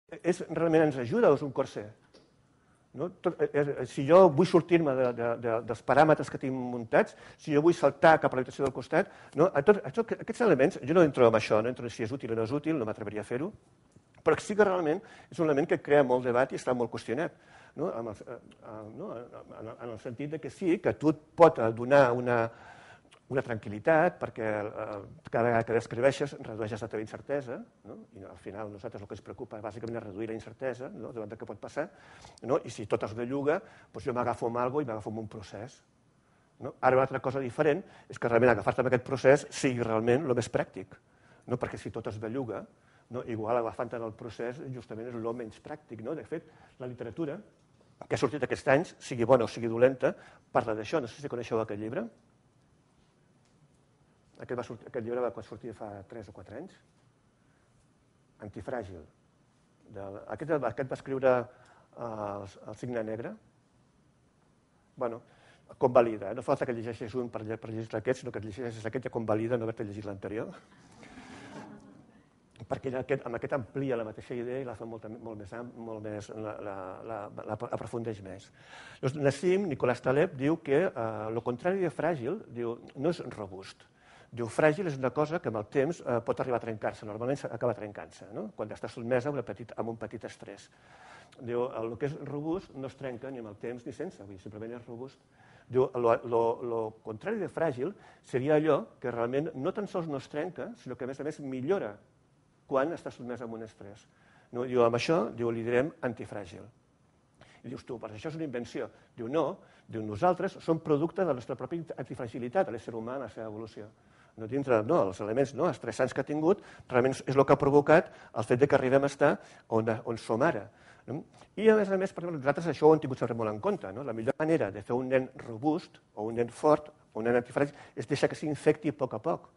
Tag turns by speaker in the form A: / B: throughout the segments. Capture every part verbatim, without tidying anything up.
A: és, realment ens ajuda o és un corser? No? Tot, eh, si jo vull sortir-me de, de, de, dels paràmetres que tinc muntats, si jo vull saltar cap a l'habitació del costat, no? a tot, a tot, aquests elements, jo no entro en això, no entro en si és útil o no és útil, no m'atreveria a fer-ho, però sí que realment és un element que crea molt debat i està molt qüestionat, no? En, el, no? en, en el sentit de que sí, que tu et pot donar una, una tranquil·litat, perquè eh, cada vegada que descriveixes redueixes la teva incertesa, no? I al final a nosaltres el que ens preocupa bàsicament és reduir la incertesa, no? Davant del que pot passar, no? I si tot es belluga, doncs jo m'agafo amb alguna cosa i m'agafo amb un procés. No? Ara una altra cosa diferent és que realment agafar-te amb aquest procés sigui realment el més pràctic, no? Perquè si tot es belluga, no? Igual agafant-te en el procés justament és el menys pràctic. No? De fet, la literatura que ha sortit aquests anys, sigui bona o sigui dolenta, parla d'això. No sé si coneixeu aquest llibre. Aquest, va sortir, aquest llibre va sortir fa tres o quatre anys. Antifràgil. De, aquest, aquest va escriure uh, el, el Cigne Negre. Bueno, convalida. Eh? No fa falta que llegeixis un per, per llegir aquest, sinó que llegeixis aquest i convalida no haver-te llegit l'anterior. Perquè aquest, amb aquest amplia la mateixa idea i la fa molt, molt més, molt més la, la, la, la aprofundeix més. Llavors, Nassim Nicolás Taleb diu que el uh, contrari de fràgil diu, no és robust. Diu, fràgil és una cosa que amb el temps eh, pot arribar a trencar-se, normalment acaba trencant-se, no? Quan està sotmesa a, una petit, a un petit estrès. Diu, el que és robust no es trenca ni amb el temps ni sense, vull dir, simplement és robust. Diu, el contrari de fràgil seria allò que realment no tan sols no es trenca, sinó que a més a més millora quan està sotmès a un estrès. No? Diu, amb això diu, li direm antifràgil. I dius tu, però això és una invenció. Diu, no, diu, nosaltres som producte de la nostra pròpia antifragilitat, l'ésser humà en la seva evolució. No, dintre, no, els elements no, estressants que ha tingut, realment és el que ha provocat el fet de que arribem a estar on, on som ara. No? I a més a més, per exemple, nosaltres això ho hem tingut sempre molt en compte. No? La millor manera de fer un nen robust o un nen fort o un nen antifràgil és deixar que s'infecti a poc a poc.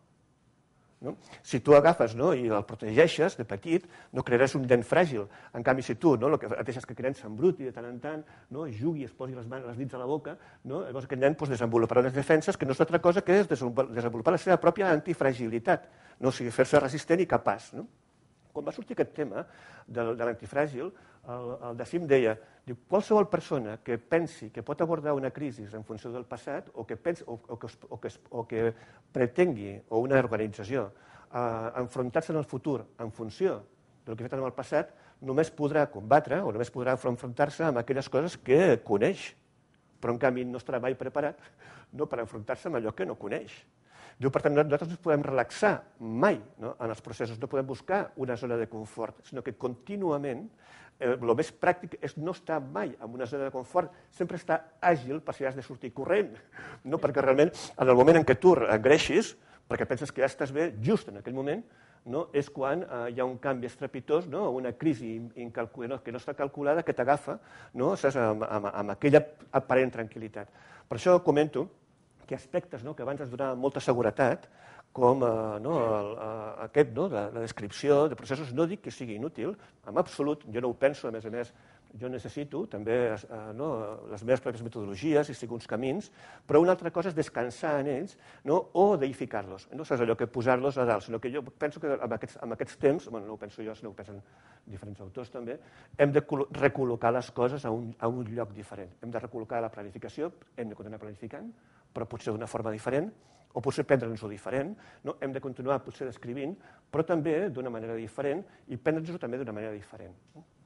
A: No? Si tu agafes, no, i el protegeixes de petit, no crearàs un nen fràgil. En canvi, si tu no, el que deixes que el nen s'embruti de tant en tant, no, jugui, es posi les, mans, les dits a la boca, no, llavors aquest nen pues, desenvoluparà unes defenses que no és altra cosa que és desenvolupar la seva pròpia antifragilitat, no? O sigui, fer-se resistent i capaç. No? Quan va sortir aquest tema de, de l'antifràgil, el, el Nassim deia, diu, qualsevol persona que pensi que pot abordar una crisi en funció del passat o que, pensi, o, o que, o que, o que pretengui, o una organització, eh, enfrontar-se en el futur en funció del que ha fet en el passat, només podrà combatre o només podrà enfrontar-se amb aquelles coses que coneix, però en canvi no estarà mai preparat no, per enfrontar-se amb allò que no coneix. Diu, per tant, nosaltres no ens podem relaxar mai, no, en els processos, no podem buscar una zona de confort, sinó que contínuament eh, el més pràctic és no estar mai en una zona de confort, sempre estar àgil per si has de sortir corrent, no? Perquè realment en el moment en què tu engreixis, perquè penses que ja estàs bé, just en aquell moment, no, és quan eh, hi ha un canvi estrepitós, no, una crisi no, que no està calculada, que t'agafa, no, saps, amb, amb, amb aquella aparent tranquil·litat. Per això comento que aspectes no, que abans ens donaven molta seguretat, com eh, no, el, eh, aquest, no, la, la descripció de processos, no dic que sigui inútil, en absolut, jo no ho penso, a més a més, jo necessito també eh, no, les meves pròpies metodologies i seguir uns camins, però una altra cosa és descansar en ells, no, o deificar-los. No és allò que posar-los a dalt, sinó que jo penso que en aquests, en aquests temps, bueno, no ho penso jo, sinó ho pensen diferents autors també, hem de recol·locar les coses a un, a un lloc diferent. Hem de recol·locar la planificació, hem de continuar planificant, però potser d'una forma diferent, o potser prendre'ns-ho diferent, no? Hem de continuar potser descrivint, però també d'una manera diferent i prendre'ns-ho també d'una manera diferent.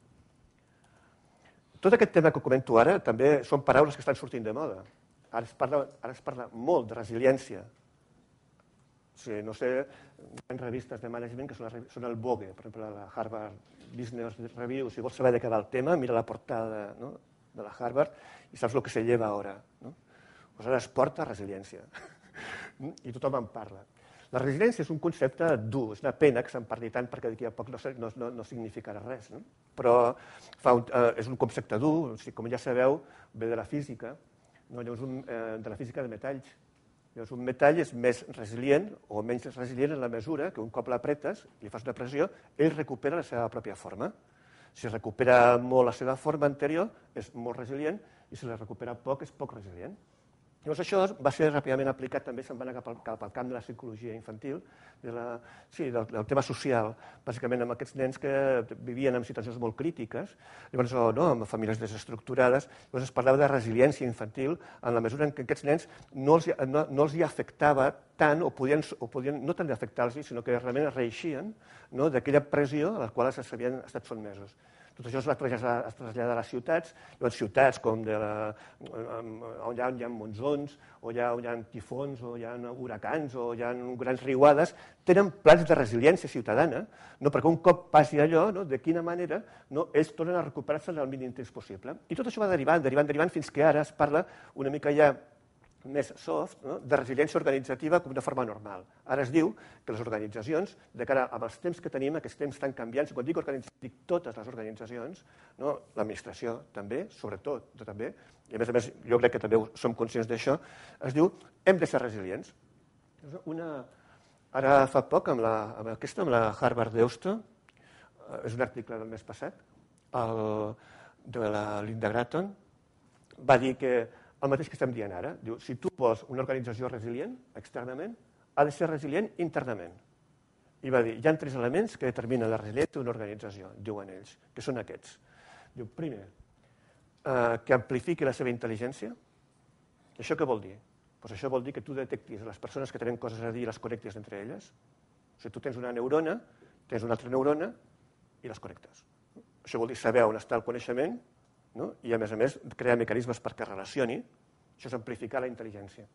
A: Tot aquest tema que comento ara també són paraules que estan sortint de moda. Ara es parla, ara es parla molt de resiliència. O sigui, no sé, hi ha revistes de management que són, són el Vogue, per exemple, la Harvard Business Review. Si vols saber de què va el tema, mira la portada, no, de la Harvard i saps el que se lleva ara. No? Pues ara es porta resiliència. I tothom en parla. La resiliència és un concepte dur, és una pena que se'n parli tant perquè d'aquí a poc no, no, no significarà res. No? Però fa un, eh, és un concepte dur, o sigui, com ja sabeu, ve de la física, no? Llavors un, eh, de la física de metalls. Llavors un metall és més resilient o menys resilient en la mesura que un cop l'apretes, li fas una pressió, ell recupera la seva pròpia forma. Si recupera molt la seva forma anterior, és molt resilient, i si la recupera poc, és poc resilient. Llavors això va ser ràpidament aplicat, també se'n va anar cap al, cap al camp de la psicologia infantil, de la, sí, del, del tema social, bàsicament amb aquests nens que vivien en situacions molt crítiques, llavors, o, no, amb famílies desestructurades, llavors es parlava de resiliència infantil en la mesura en què aquests nens no els, no, no els hi afectava tant, o podien, o podien no tant d'afectar-los, sinó que realment es reeixien, no, d'aquella pressió a la qual s'havien estat sotmesos. Tot això es va traslladar, es traslladar a les ciutats, llavors ciutats com de la, on hi ha, hi ha monsons, o hi ha, hi ha tifons, o hi ha huracans, o hi ha grans riuades, tenen plans de resiliència ciutadana, no, perquè un cop passi allò, no, de quina manera no, ells tornen a recuperar-se en el mínim temps possible. I tot això va derivant, derivant, derivant, fins que ara es parla una mica ja més soft, no? De resiliència organitzativa com de forma normal. Ara es diu que les organitzacions, de cara als temps que tenim, aquests temps tan canviants, quan dic organitzacions, dic totes les organitzacions, no? L'administració també, sobretot, també, i a més a més jo crec que també som conscients d'això, es diu hem de ser resilients. Una, ara fa poc, amb, la, amb aquesta, amb la Harvard Deusto, és un article del mes passat, el, de la Linda Gratton, va dir que el mateix que estem dient ara. Diu, si tu vols una organització resilient externament, ha de ser resilient internament. I va dir, hi ha tres elements que determinen la resiliència d'una organització, diuen ells, que són aquests. Diu, primer, eh, que amplifiqui la seva intel·ligència. Això què vol dir? Pues això vol dir que tu detectis les persones que tenen coses a dir i les connectis entre elles. O sigui, tu tens una neurona, tens una altra neurona i les connectes. Això vol dir saber on està el coneixement, no? I, a més a més, crear mecanismes perquè es relacioni. Això és amplificar la intel·ligència.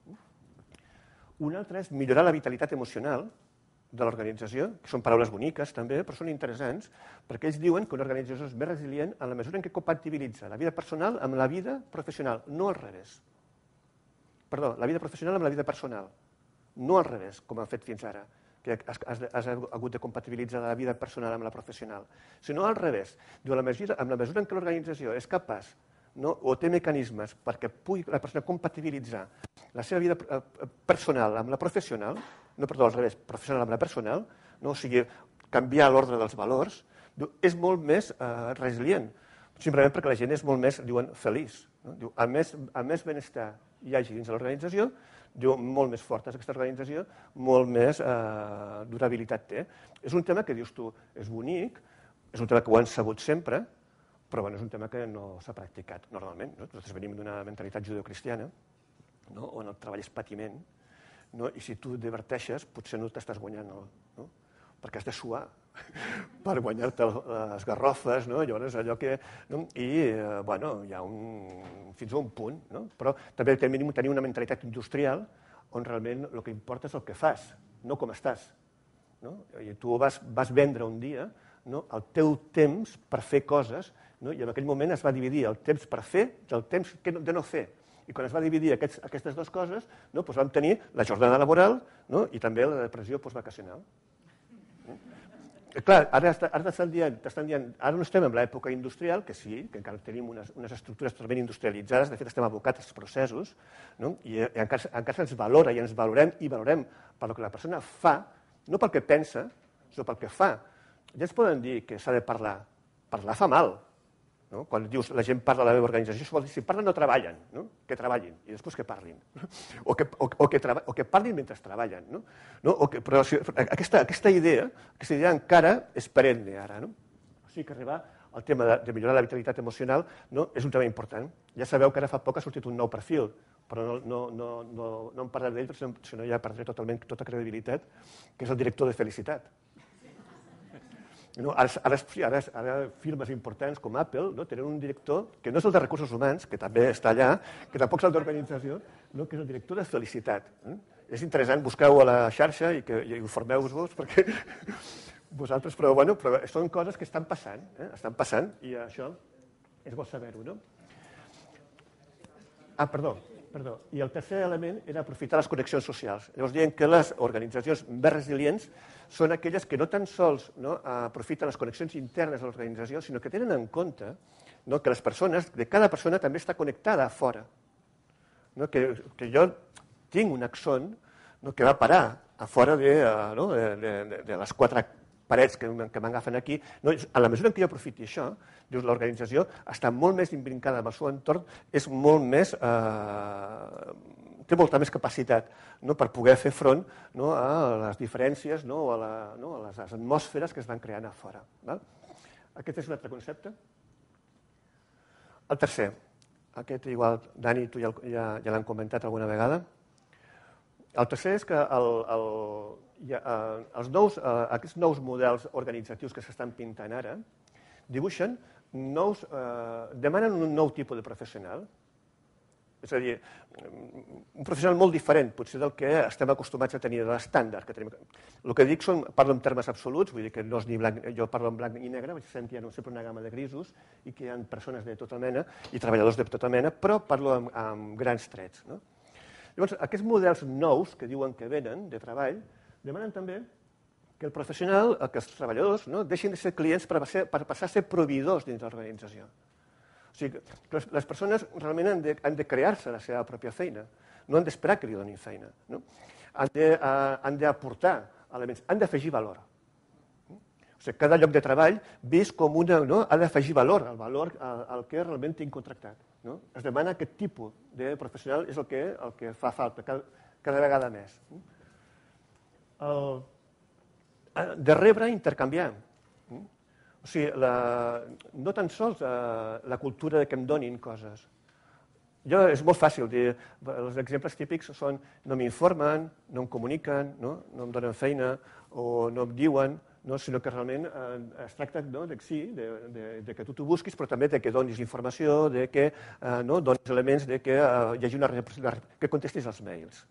A: Un altre és millorar la vitalitat emocional de l'organització, que són paraules boniques també, però són interessants, perquè ells diuen que una organització és més resilient en la mesura en què compatibilitza la vida personal amb la vida professional, no al revés. Perdó, la vida professional amb la vida personal, no al revés, com han fet fins ara, que has, has, has hagut de compatibilitzar la vida personal amb la professional, sinó al revés. Diu, la mesura, amb la mesura en què l'organització és capaç, no, o té mecanismes perquè pugui la persona compatibilitzar la seva vida personal amb la professional, no, perdó, al revés, professional amb la personal, no, o sigui, canviar l'ordre dels valors, diu, és molt més eh, resilient, simplement perquè la gent és molt més, diuen, feliç. No? Diu, a més, a més benestar hi hagi dins de l'organització, diu, molt més forta és aquesta organització, molt més eh, durabilitat té. És un tema que dius tu, és bonic, és un tema que ho han sabut sempre, però bueno, és un tema que no s'ha practicat normalment. No? Nosaltres venim d'una mentalitat judeocristiana, no? On el treball és patiment, no? I si tu diverteixes, potser no t'estàs guanyant, no? Perquè has de suar per guanyar-te les garrofes, no? Llavors, allò que... No? I, eh, bueno, hi ha un... fins a un punt, no? Però també tenim tenir una mentalitat industrial on realment el que importa és el que fas, no com estàs. No? I tu vas, vas vendre un dia, no? El teu temps per fer coses, no? I en aquell moment es va dividir el temps per fer del temps de no fer. I quan es va dividir aquests, aquestes dues coses, no? Doncs vam tenir la jornada laboral, no? I també la depressió postvacacional. Clar, ara t'estan dient, dient, ara no estem en l'època industrial, que sí, que encara tenim unes, unes estructures totalment industrialitzades, de fet estem abocats als processos, no? I, i encara, encara se'ns valora i ens valorem i valorem per el que la persona fa, no pel que pensa, sinó pel que fa. Ja ens poden dir que s'ha de parlar. Parlar fa mal. No? Quan dius la gent parla de la meva organització, això vol dir si parlen no treballen, no? Que treballin i després que parlin. O que, o, o que, treba, o que parlin mentre treballen. No? No? O que, però si, aquesta, aquesta, idea, aquesta idea encara és perenne ara. No? O sigui que arribar al tema de, de millorar la vitalitat emocional, no? És un tema important. Ja sabeu que ara fa poc ha sortit un nou perfil, però no, no, no, no, no em parlaré d'ell, perquè si no ja perdré totalment tota credibilitat, que és el director de felicitat. No, ara, ara, ara, ara firmes importants com Apple, no, tenen un director que no és el de recursos humans, que també està allà, que tampoc és el d'organització, no, que és el director de felicitat. Eh? És interessant, busqueu a la xarxa i, que, i informeu-vos perquè vosaltres, però, bueno, però són coses que estan passant, eh? Estan passant i això és bo saber-ho, no? Ah, perdó, perdó. I el tercer element era aprofitar les connexions socials. Llavors diem que les organitzacions més resilients són aquelles que no tan sols, no, aprofiten les connexions internes de l'organització, sinó que tenen en compte, no, que les persones, de cada persona també està connectada a fora. No, que, que jo tinc un axon, no, que va parar a fora de, no, de, de, de les quatre parets que, que m'agafen aquí. No, a la mesura en què jo aprofiti això, dius, l'organització està molt més imbrincada amb el seu entorn, és molt més... Eh, té molta més capacitat, no, per poder fer front, no, a les diferències, no, a, la, no, a les atmosferes que es van creant a fora. Val? Aquest és un altre concepte. El tercer, aquest igual, Dani, tu ja, ja, ja l'han comentat alguna vegada. El tercer és que el, el, ja, eh, els nous, eh, aquests nous models organitzatius que s'estan pintant ara dibuixen nous, eh, demanen un nou tipus de professional. És a dir, un professional molt diferent, potser del que estem acostumats a tenir, de l'estàndard que tenim. El que dic són, parlo en termes absoluts, vull dir que no és ni blanc, jo parlo en blanc i negre, vaig sentir no sempre una gamma de grisos i que hi ha persones de tota mena i treballadors de tota mena, però parlo amb, amb grans trets. No? Llavors, aquests models nous que diuen que venen de treball demanen també que el professional, que els treballadors, no, deixin de ser clients per, ser, per passar a ser proveïdors dins de l'organització. O sigui, les, les persones realment han de, han de crear-se la seva pròpia feina, no han d'esperar que li donin feina. No? Han de, uh, han d'aportar elements, han d'afegir valor. O sigui, cada lloc de treball vist com una, no, ha d'afegir valor, el valor al, al que realment tinc contractat. No? Es demana aquest tipus de professional, és el que, el que fa falta cada, cada vegada més. El, de rebre i intercanviar. O sigui, la, no tan sols eh, la cultura de que em donin coses. Jo, és molt fàcil dir, els exemples típics són no m'informen, no em comuniquen, no, no em donen feina o no em diuen, no, sinó que realment eh, es tracta no, de, sí, de, de, de que tu t'ho busquis, però també de que donis informació, de que eh, no, donis elements, de que eh, hi hagi una que contestis als mails.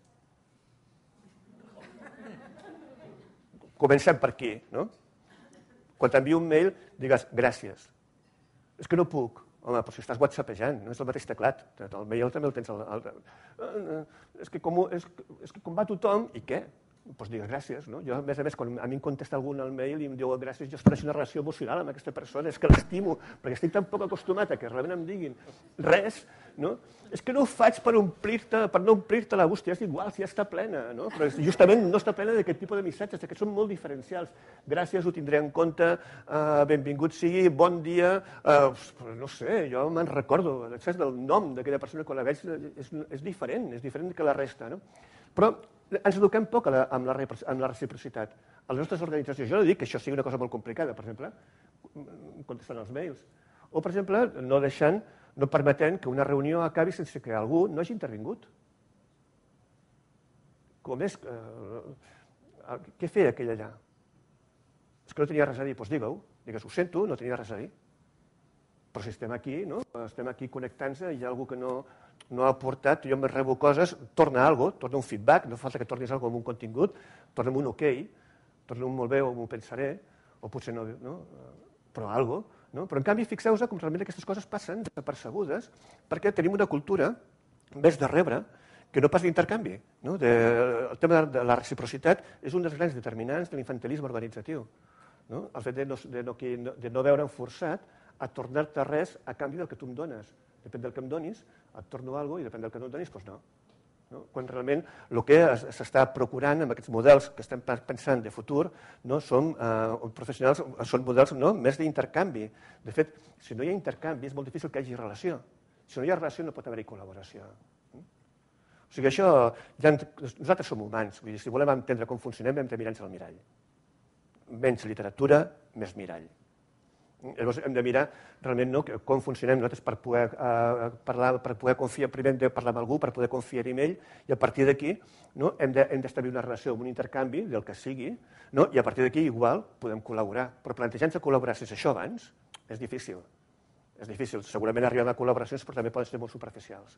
A: Comencem per aquí, no? Quan t'envio un mail, digues gràcies. És que no puc. Home, però si estàs whatsappejant, no és el mateix teclat. El mail també el tens... Al, al... És, que com, és, és que com va tothom, i què? Doncs digues gràcies. No? Jo, a més a més, quan a mi em contesta algú al mail i em diu gràcies, jo estableixo una relació emocional amb aquesta persona, és que l'estimo, perquè estic tan poc acostumat a que realment em diguin res, no? És que no ho faig per omplir-te, per no omplir-te la bústia, és igual, si ja està plena, no? Però justament no està plena d'aquest tipus de missatges, que són molt diferencials. Gràcies, ho tindré en compte, uh, benvingut sigui, bon dia, uh, no sé, jo me'n recordo, saps, del nom d'aquella persona quan la veig és, és diferent, és diferent que la resta, no? Però ens eduquem poc la, amb, la, amb la reciprocitat. A les nostres organitzacions, jo no dic que això sigui una cosa molt complicada, per exemple, contestant els mails. O, per exemple, no deixant, no permetent que una reunió acabi sense que algú no hagi intervingut. Com és? Eh, què feia aquell allà? És que no tenia res a dir. Doncs digue-ho. Digues, ho sento, no tenia res a dir. Però si estem aquí, no? Estem aquí connectant-se i hi ha algú que no, no ha aportat, jo em rebo coses, torna alguna cosa, torna un feedback, no falta que tornis alguna cosa amb un contingut, torna'm un ok, torna'm un molt bé o m'ho pensaré, o potser no, no? Però alguna cosa. No? Però en canvi fixeu-vos com realment aquestes coses passen desapercebudes perquè tenim una cultura més de rebre que no pas d'intercanvi. No? De, el tema de la reciprocitat és un dels grans determinants de l'infantilisme organitzatiu. No? El fet de no, de, no, de no veure'm forçat a tornar-te res a canvi del que tu em dones. Depèn del que em donis, et torno alguna cosa i depèn del que no em donis, doncs no. No? Quan realment el que s'està procurant amb aquests models que estem pensant de futur no, són eh, professionals, són models no, més d'intercanvi. De fet, si no hi ha intercanvi és molt difícil que hi hagi relació. Si no hi ha relació no pot haver-hi col·laboració. O sigui, això, ja, nosaltres som humans, vull dir, si volem entendre com funcionem hem de mirar-nos al mirall. Menys literatura, més mirall. Llavors hem de mirar realment no, com funcionem nosaltres per poder eh, parlar, per poder confiar, primer hem de parlar amb algú, per poder confiar en ell, i a partir d'aquí no, hem d'establir una relació, un intercanvi del que sigui, no, i a partir d'aquí igual podem col·laborar. Però plantejar-nos col·laborar sense això abans és difícil. És difícil. Segurament arribem a col·laboracions, però també poden ser molt superficials.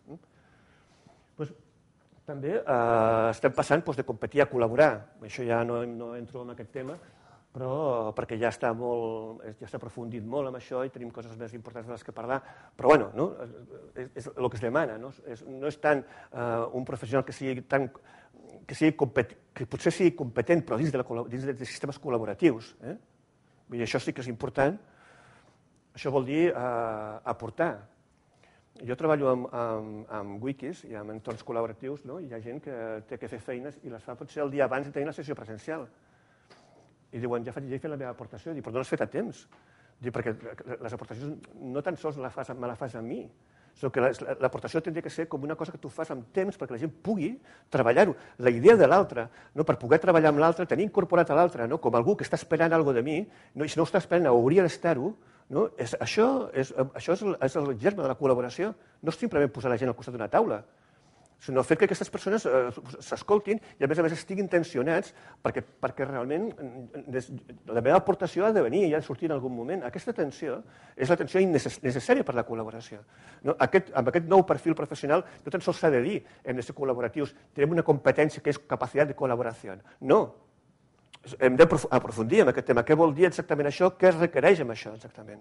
A: Pues, també eh, estem passant doncs, de competir a col·laborar. Això ja no, no entro en aquest tema, però perquè ja està molt, ja s'ha aprofundit molt en això i tenim coses més importants de les que parlar. Però bueno, no? és, és el que es demana, no és, no és tant uh, un professional que sigui tan que, sigui compet, que potser sigui competent, però dins de, la, dins de sistemes col·laboratius. Eh? Vull dir, això sí que és important. Això vol dir uh, aportar. Jo treballo amb, amb, amb wikis i amb entorns col·laboratius, no? I hi ha gent que té que fer feines i les fa potser el dia abans de tenir la sessió presencial. I diuen, ja, faig, ja he fet la meva aportació. Dic, però no l'has fet a temps. Dic, perquè les aportacions no tan sols me la fas, me la fas a mi, sinó que l'aportació hauria que ser com una cosa que tu fas amb temps perquè la gent pugui treballar-ho. La idea de l'altre, no? Per poder treballar amb l'altre, tenir incorporat a l'altre, no? Com algú que està esperant alguna cosa de mi, no? I si no ho està esperant, hauria d'estar-ho, no? És, això és, això és, el, és el germe de la col·laboració. No és simplement posar la gent al costat d'una taula, sinó fer que aquestes persones eh, s'escoltin i, a més a més, estiguin tensionats perquè, perquè realment des, la meva aportació ha de venir i ha de sortir en algun moment. Aquesta tensió és la tensió necessària per la col·laboració. No? Aquest, amb aquest nou perfil professional no tan sols s'ha de dir hem de ser col·laboratius, tenim una competència que és capacitat de col·laboració. No. Hem d'aprofundir en aquest tema. Què vol dir exactament això? Què es requereix amb això exactament?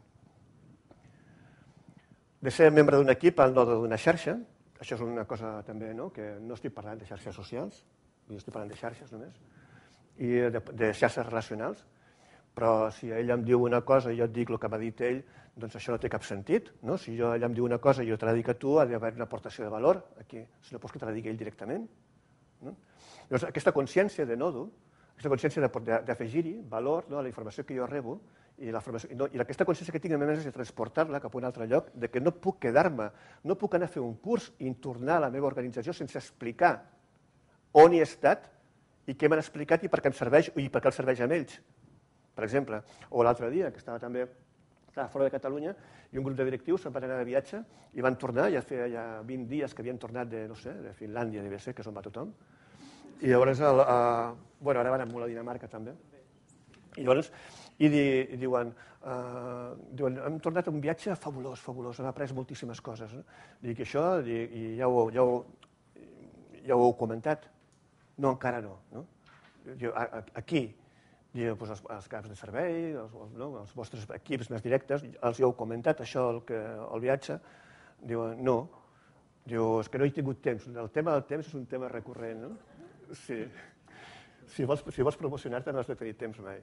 A: De ser membre d'un equip al node d'una xarxa. Això és una cosa també, no? Que no estic parlant de xarxes socials, estic parlant de xarxes només, i de, de xarxes relacionals, però si ell em diu una cosa i jo et dic el que m'ha dit ell, doncs això no té cap sentit, no? Si jo, ell em diu una cosa i jo te la dic a tu, ha d'haver una aportació de valor aquí, si no pots que te la digui ell directament. No? Llavors, aquesta consciència de nodo, aquesta consciència d'afegir-hi valor, no, a la informació que jo rebo, i, la formació, i, no, i aquesta consciència que tinc a més és de transportar-la cap a un altre lloc, de que no puc quedar-me, no puc anar a fer un curs i tornar a la meva organització sense explicar on he estat i què m'han explicat i per què em serveix i per què els serveix a ells. Per exemple, o l'altre dia, que estava també estava fora de Catalunya i un grup de directius se'n van anar de viatge i van tornar, ja feia ja vint dies que havien tornat de, no sé, de Finlàndia, deve ser, que és on va tothom. I llavors, el, uh, bueno, ara van amb la Dinamarca també. I llavors, i, di, i diuen, uh, diuen, hem tornat a un viatge fabulós, fabulós, hem après moltíssimes coses. No? Dic, això, dic, i ja ho, ja, ho, ja ho heu comentat? No, encara no. no? Diu, a, a, aquí, diu, doncs els, els caps de servei, els, no? els vostres equips més directes, els heu comentat, això, el, que, el viatge? Diuen, no. Diu, és que no he tingut temps. El tema del temps és un tema recurrent, no? Sí. Si vols, si vols promocionar-te no has de tenir temps mai.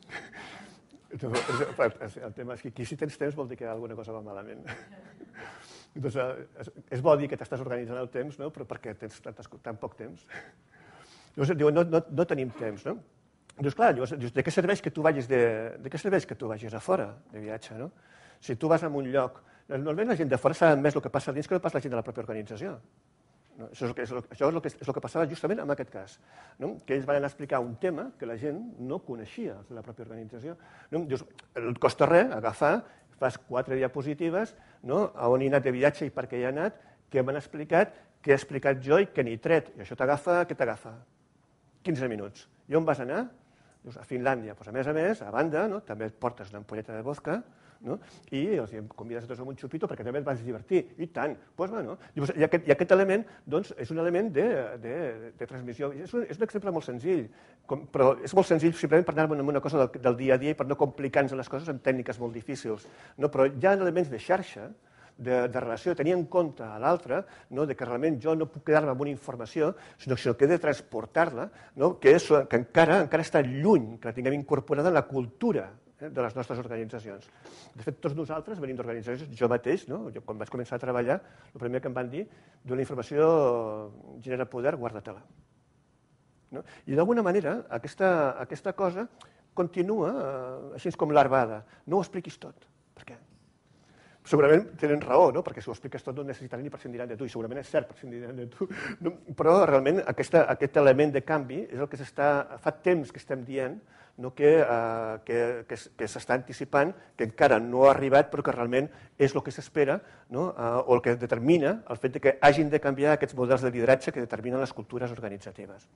A: El tema és que aquí si tens temps vol dir que alguna cosa va malament. Doncs, és bo dir que t'estàs organitzant el temps, no? Però perquè tens tan poc temps. Llavors, diu, no, no, no tenim temps, no? Dius, clar, llavors, dius, de què serveix que tu vagis de, de què serveix que tu vagis a fora de viatge, no? Si tu vas a un lloc, normalment la gent de fora saben més el que passa dins que no pas la gent de la pròpia organització. No? Això, és el que, és el, això és, el que, és el que passava justament en aquest cas, no? Que ells van anar a explicar un tema que la gent no coneixia de la pròpia organització. No? Dius, et costa res agafar, fas quatre diapositives, no? A on he anat de viatge i per què hi he anat, què m'han explicat, què he explicat jo i què n'he tret. I això t'agafa, què t'agafa? quinze minuts. I on vas anar? Dius, a Finlàndia. Pues a més a més, a banda, no? També et portes una ampolleta de vodka, no? I els convides a tots amb un xupito perquè també et vas divertir. I tant. Pues, bueno, I, aquest, I aquest element doncs, és un element de, de, de transmissió. És un, és un exemple molt senzill, com, però és molt senzill simplement per anar amb una cosa del, del dia a dia i per no complicar-nos les coses amb tècniques molt difícils. No? Però hi ha elements de xarxa, de, de relació, de tenir en compte a l'altre, no? De que realment jo no puc quedar-me amb una informació, sinó, sinó que he de transportar-la, no? que, és, que encara, encara està lluny, que la tinguem incorporada en la cultura de les nostres organitzacions. De fet, tots nosaltres venim d'organitzacions, jo mateix, no? Jo, quan vaig començar a treballar, el primer que em van dir, d'una informació genera poder, guarda-te-la. No? I d'alguna manera, aquesta, aquesta cosa continua eh, així com larvada. No ho expliquis tot. Per què? Segurament tenen raó, no? Perquè si ho expliques tot no necessitaran ni prescindiran de tu, i segurament és cert, prescindiran de tu. No? Però realment aquesta, aquest element de canvi és el que s'està, fa temps que estem dient, no? que, eh, que, que, que s'està anticipant, que encara no ha arribat, però que realment és el que s'espera, no? eh, o el que determina el fet de que hagin de canviar aquests models de lideratge que determinen les cultures organitzatives.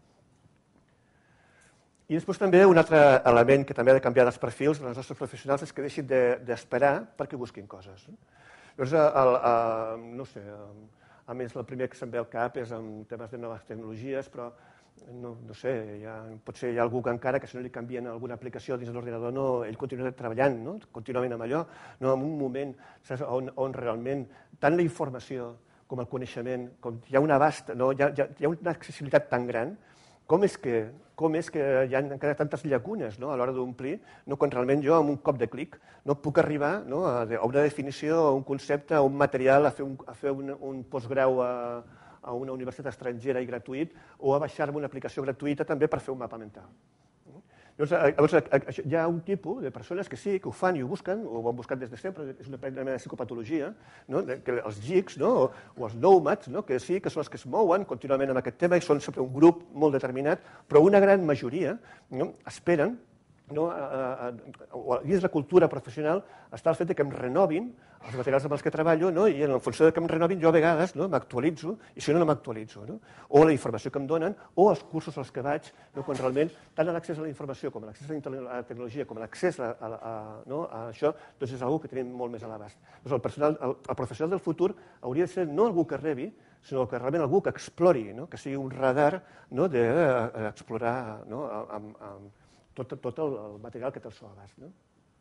A: I després també un altre element que també ha de canviar dels perfils dels nostres professionals és que deixin d'esperar de, perquè busquin coses. Llavors, el, el, no sé, a més el primer que se'm ve al cap és en temes de noves tecnologies, però no, no sé, hi ha, potser hi ha algú que encara que si no li canvien alguna aplicació dins l'ordinador, no, ell continua treballant, no? Contínuament amb allò, no, en un moment saps, on, on realment tant la informació com el coneixement, com hi ha una vasta, no, hi, ha, hi ha una accessibilitat tan gran. Com és que, com és que hi ha encara tantes llacunes, no? A l'hora d'omplir, no? Quan realment jo amb un cop de clic no puc arribar, no? a, a una definició, a un concepte, a un material, a fer un, a fer un, un postgrau a, a una universitat estrangera i gratuït, o a baixar-me una aplicació gratuïta també per fer un mapa mental. Llavors, hi ha un tipus de persones que sí, que ho fan i ho busquen, o ho han buscat des de sempre, és una mena de psicopatologia, no? Que els geeks, no? o, o els nomads, no? que sí, que són els que es mouen contínuament amb aquest tema i són sempre un grup molt determinat, però una gran majoria, no? esperen, no? a, a, a, dins la cultura professional està el fet de que em renovin els materials amb els que treballo, no? i en funció de que em renovin jo a vegades no? m'actualitzo, i si no, no m'actualitzo. No? O la informació que em donen, o els cursos als que vaig, no? quan realment tant l'accés a la informació com l'accés a la tecnologia, com l'accés a, a, a, no? a això, doncs és una cosa que tenim molt més a l'abast. Doncs el, personal, el, el professional del futur hauria de ser no algú que rebi, sinó que realment algú que explori, no? que sigui un radar no? d'explorar no? amb, amb tot, tot el, el material que té al seu abast. No?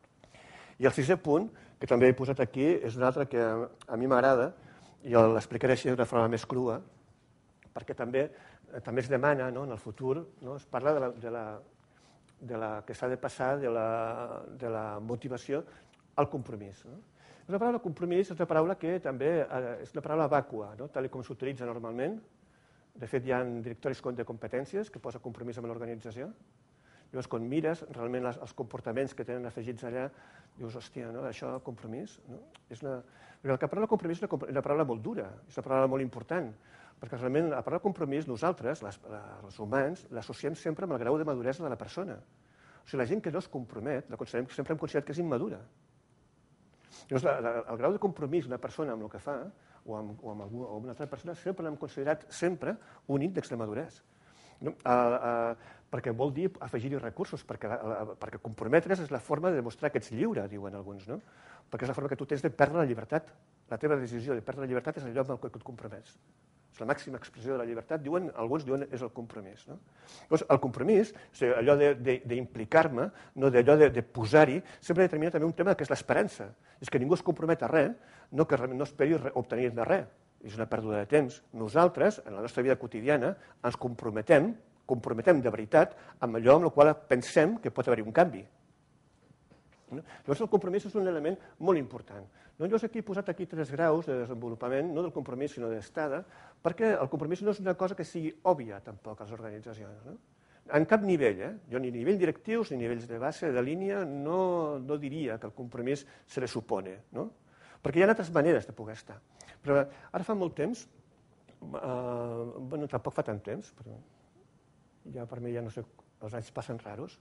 A: I el sisè punt, que també he posat aquí, és un altre que a mi m'agrada, i l'explicaré així d'una forma més crua, perquè també, també es demana no, en el futur, no, es parla de la, de la, de la que s'ha de passar de la, de la motivació al compromís. No? La paraula compromís és una paraula que també és una paraula vàcua, no? tal com s'utilitza normalment. De fet, hi ha directoris de competències que posa compromís amb l'organització. Llavors, quan mires realment les, els comportaments que tenen afegits allà, dius, hòstia, no? això, compromís? No? És una... Perquè la paraula compromís és una, una paraula molt dura, és una paraula molt important, perquè realment la paraula compromís nosaltres, les, els humans, l'associem sempre amb el grau de maduresa de la persona. O sigui, la gent que no es compromet, la considerem, sempre hem considerat que és immadura. Llavors, la, la, el grau de compromís d'una persona amb el que fa, o amb, o amb, algú, o amb una altra persona, sempre l'hem considerat sempre un índex de maduresa. No? Uh, uh, perquè vol dir afegir-hi recursos, perquè, uh, perquè comprometre's és la forma de demostrar que ets lliure, diuen alguns, no? Perquè és la forma que tu tens de perdre la llibertat. La teva decisió de perdre la llibertat és el lloc amb el que et compromets. És la màxima expressió de la llibertat, diuen, alguns diuen és el compromís. No? Llavors, el compromís, o sigui, allò d'implicar-me, no, d'allò de, de posar-hi, sempre determina també un tema que és l'esperança. És que ningú es compromet a res, no que no esperi obtenir-ne res. És una pèrdua de temps. Nosaltres, en la nostra vida quotidiana, ens comprometem, comprometem de veritat amb allò amb el qual pensem que pot haver-hi un canvi. No? Llavors, el compromís és un element molt important. No? Llavors, aquí he posat aquí tres graus de desenvolupament, no del compromís, sinó d'estada, perquè el compromís no és una cosa que sigui òbvia, tampoc, a les organitzacions. No? En cap nivell, eh? jo ni nivell directius ni nivells de base, de línia, no, no diria que el compromís se le supone. No? Perquè hi ha altres maneres de poder estar. Però ara fa molt temps, eh, bueno, tampoc fa tant temps, però ja per mi ja no sé, els anys passen raros.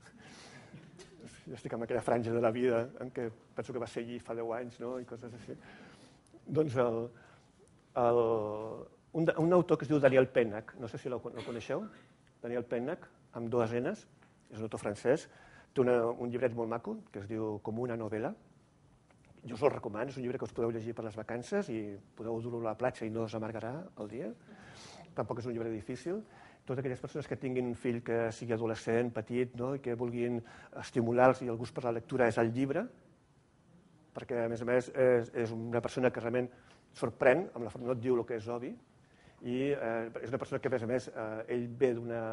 A: Jo estic en aquella franja de la vida en què penso que va ser allí fa deu anys, no? I coses així. Doncs el, el, un, un autor que es diu Daniel Pennac, no sé si el coneixeu, Daniel Pennac, amb dues enes, és un autor francès, té una, un llibret molt maco que es diu Com una novela. Jo us el recomano, és un llibre que us podeu llegir per les vacances i podeu dur-lo a la platja i no us amargarà el dia. Tampoc és un llibre difícil. Totes aquelles persones que tinguin un fill que sigui adolescent, petit, no? I que vulguin estimular-los i el gust per la lectura és el llibre, perquè, a més a més, és, és una persona que realment sorprèn, amb la forma no et diu el que és obvi, i eh, és una persona que, a més a més, eh, ell ve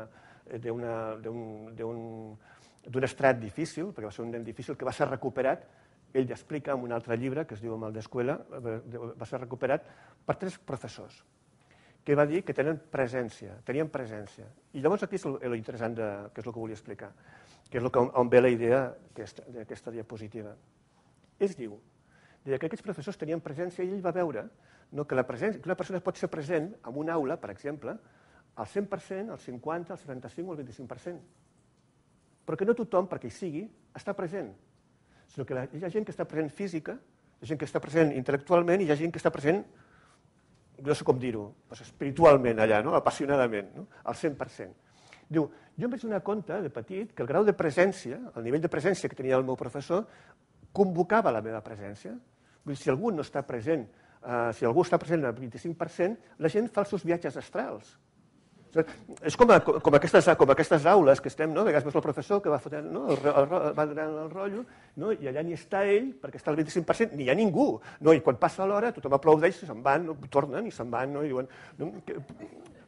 A: d'un estrat difícil, perquè va ser un nen difícil, que va ser recuperat. Ell ja explica en un altre llibre, que es diu Mal d'Escuela, va ser recuperat per tres professors, que va dir que tenen presència, tenien presència. I llavors aquí és l'interessant, que és el que volia explicar, que és el que, on ve la idea d'aquesta diapositiva. Es diu que aquests professors tenien presència i ell va veure no, que, la presència, que una persona pot ser present en una aula, per exemple, al cent per cent, al cinquanta, al setanta-cinc o al vint-i-cinc per cent. Però que no tothom, perquè hi sigui, està present. Sinó que hi ha gent que està present física, hi ha gent que està present intel·lectualment i hi ha gent que està present, no sé com dir-ho, espiritualment allà, no? Apassionadament, no? Al cent per cent. Diu, jo em vaig donar compte de petit que el grau de presència, el nivell de presència que tenia el meu professor, convocava la meva presència. Vull dir, si algú no està present, eh, si algú està present al vint-i-cinc per cent, la gent fa els seus viatges astrals. És com, a, com, aquestes, com aquestes aules que estem, no? A vegades veus el professor que va, fotent, no? el, el, el, va donant el rotllo, no? I allà ni està ell, perquè està al vint-i-cinc per cent, ni hi ha ningú. No? I quan passa l'hora, tothom aplaudeix, se'n van, no? Tornen i se'n van, no? I diuen, no?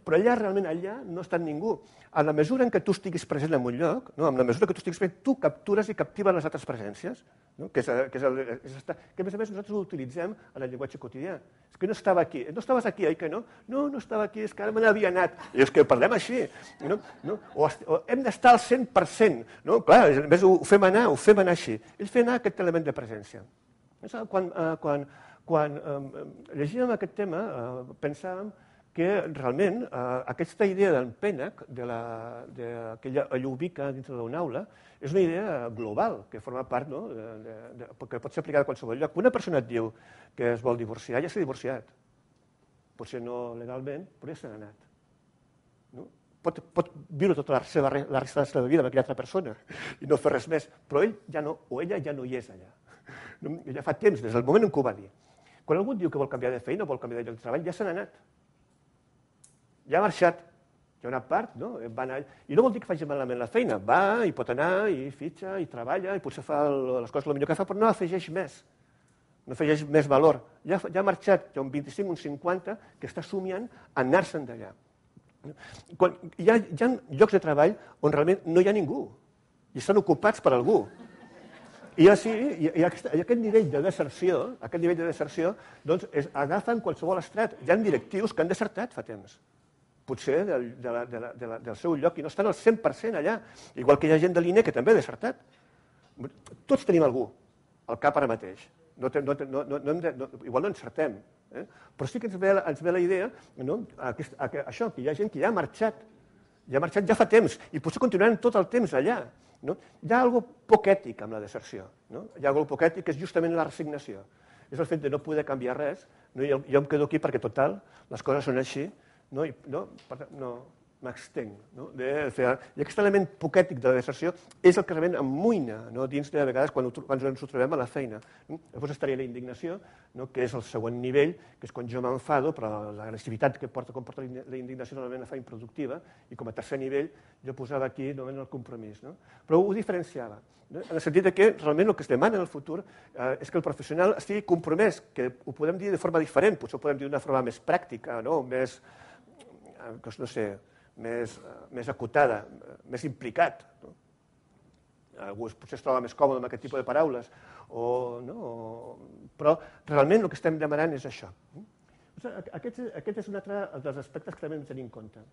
A: però allà, realment, allà no està ningú. En la mesura en què tu estiguis present en un lloc, no? En la mesura que tu estiguis present, tu captures i captives les altres presències, no? que, és, que, és el, és estar, que, a més a més, nosaltres ho utilitzem en el llenguatge quotidià. És que no estava aquí. No estaves aquí, oi que no? No, no estava aquí, és que ara me n'havia anat. I és que parlem així. No? No? O, o hem d'estar al cent per cent. No? Clar, a més, ho fem anar, ho fem anar així. És fer anar aquest element de presència. Quan, eh, quan, quan eh, llegíem aquest tema, eh, pensàvem que realment eh, aquesta idea d'en Pènec, de la, de, que ella, ella ubica dintre d'una aula, és una idea global, que forma part, no? de, de, de, que pot ser aplicada a qualsevol lloc. Una persona et diu que es vol divorciar, ja s'ha divorciat. Potser no legalment, però ja s'ha anat. No? Pot, pot viure tota la, seva, la resta de la seva vida amb aquella altra persona i no fer res més, però ell ja no, o ella ja no hi és allà. No? Ja fa temps, des del moment en què ho va dir. Quan algú diu que vol canviar de feina o vol canviar de lloc de treball, ja se n'ha anat. Ja ha marxat, hi ha una part, no? Va anar... I no vol dir que faci malament la feina, va, i pot anar, i fitxa, i treballa, i potser fa les coses el millor que fa, però no afegeix més, no afegeix més valor. Ja, ja ha marxat, hi ha un vint-i-cinc, un cinquanta, que està somiant a anar-se'n d'allà. Quan hi ha, hi ha llocs de treball on realment no hi ha ningú, i estan ocupats per algú. I així, i, i, aquest, i aquest nivell de deserció, aquest nivell de deserció, doncs, es, agafen qualsevol estrat. Hi ha directius que han desertat fa temps. Potser del, de la, de la, de la, del seu lloc, i no estan al cent per cent allà. Igual que hi ha gent de l'I N E que també ha desertat. Tots tenim algú al cap ara mateix. No, no, no, no, no, no, igual no encertem, eh? Però sí que ens ve, ens ve la idea, no? Aquest, això, que hi ha gent que ja ha marxat, ja ha marxat ja fa temps, i potser continuaran tot el temps allà. No? Hi ha alguna cosa poc ètic amb la deserció. No? Hi ha alguna cosa poc ètic que és justament la resignació. És el fet de no poder canviar res. No? Jo, jo em quedo aquí perquè, total, les coses són així. No, I, no, no m'extenc. No? De, I aquest element poc ètic de la deserció és el que realment amoïna, no? Dins de, a vegades quan, ho, quan ens ho trobem a la feina. No? Llavors estaria la indignació, no? Que és el següent nivell, que és quan jo m'enfado, però l'agressivitat que porta, comporta la indignació normalment la fa improductiva, i com a tercer nivell jo posava aquí normalment el compromís. No? Però ho diferenciava, no? En el sentit que realment el que es demana en el futur eh, és que el professional estigui compromès, que ho podem dir de forma diferent, potser ho podem dir d'una forma més pràctica, no? Més, no sé, més, més acotada, més implicat. No? Algú potser es troba més còmode amb aquest tipus de paraules, o, no? Però realment el que estem demanant és això. Aquest, aquest és un altre dels aspectes que també hem de tenir en compte.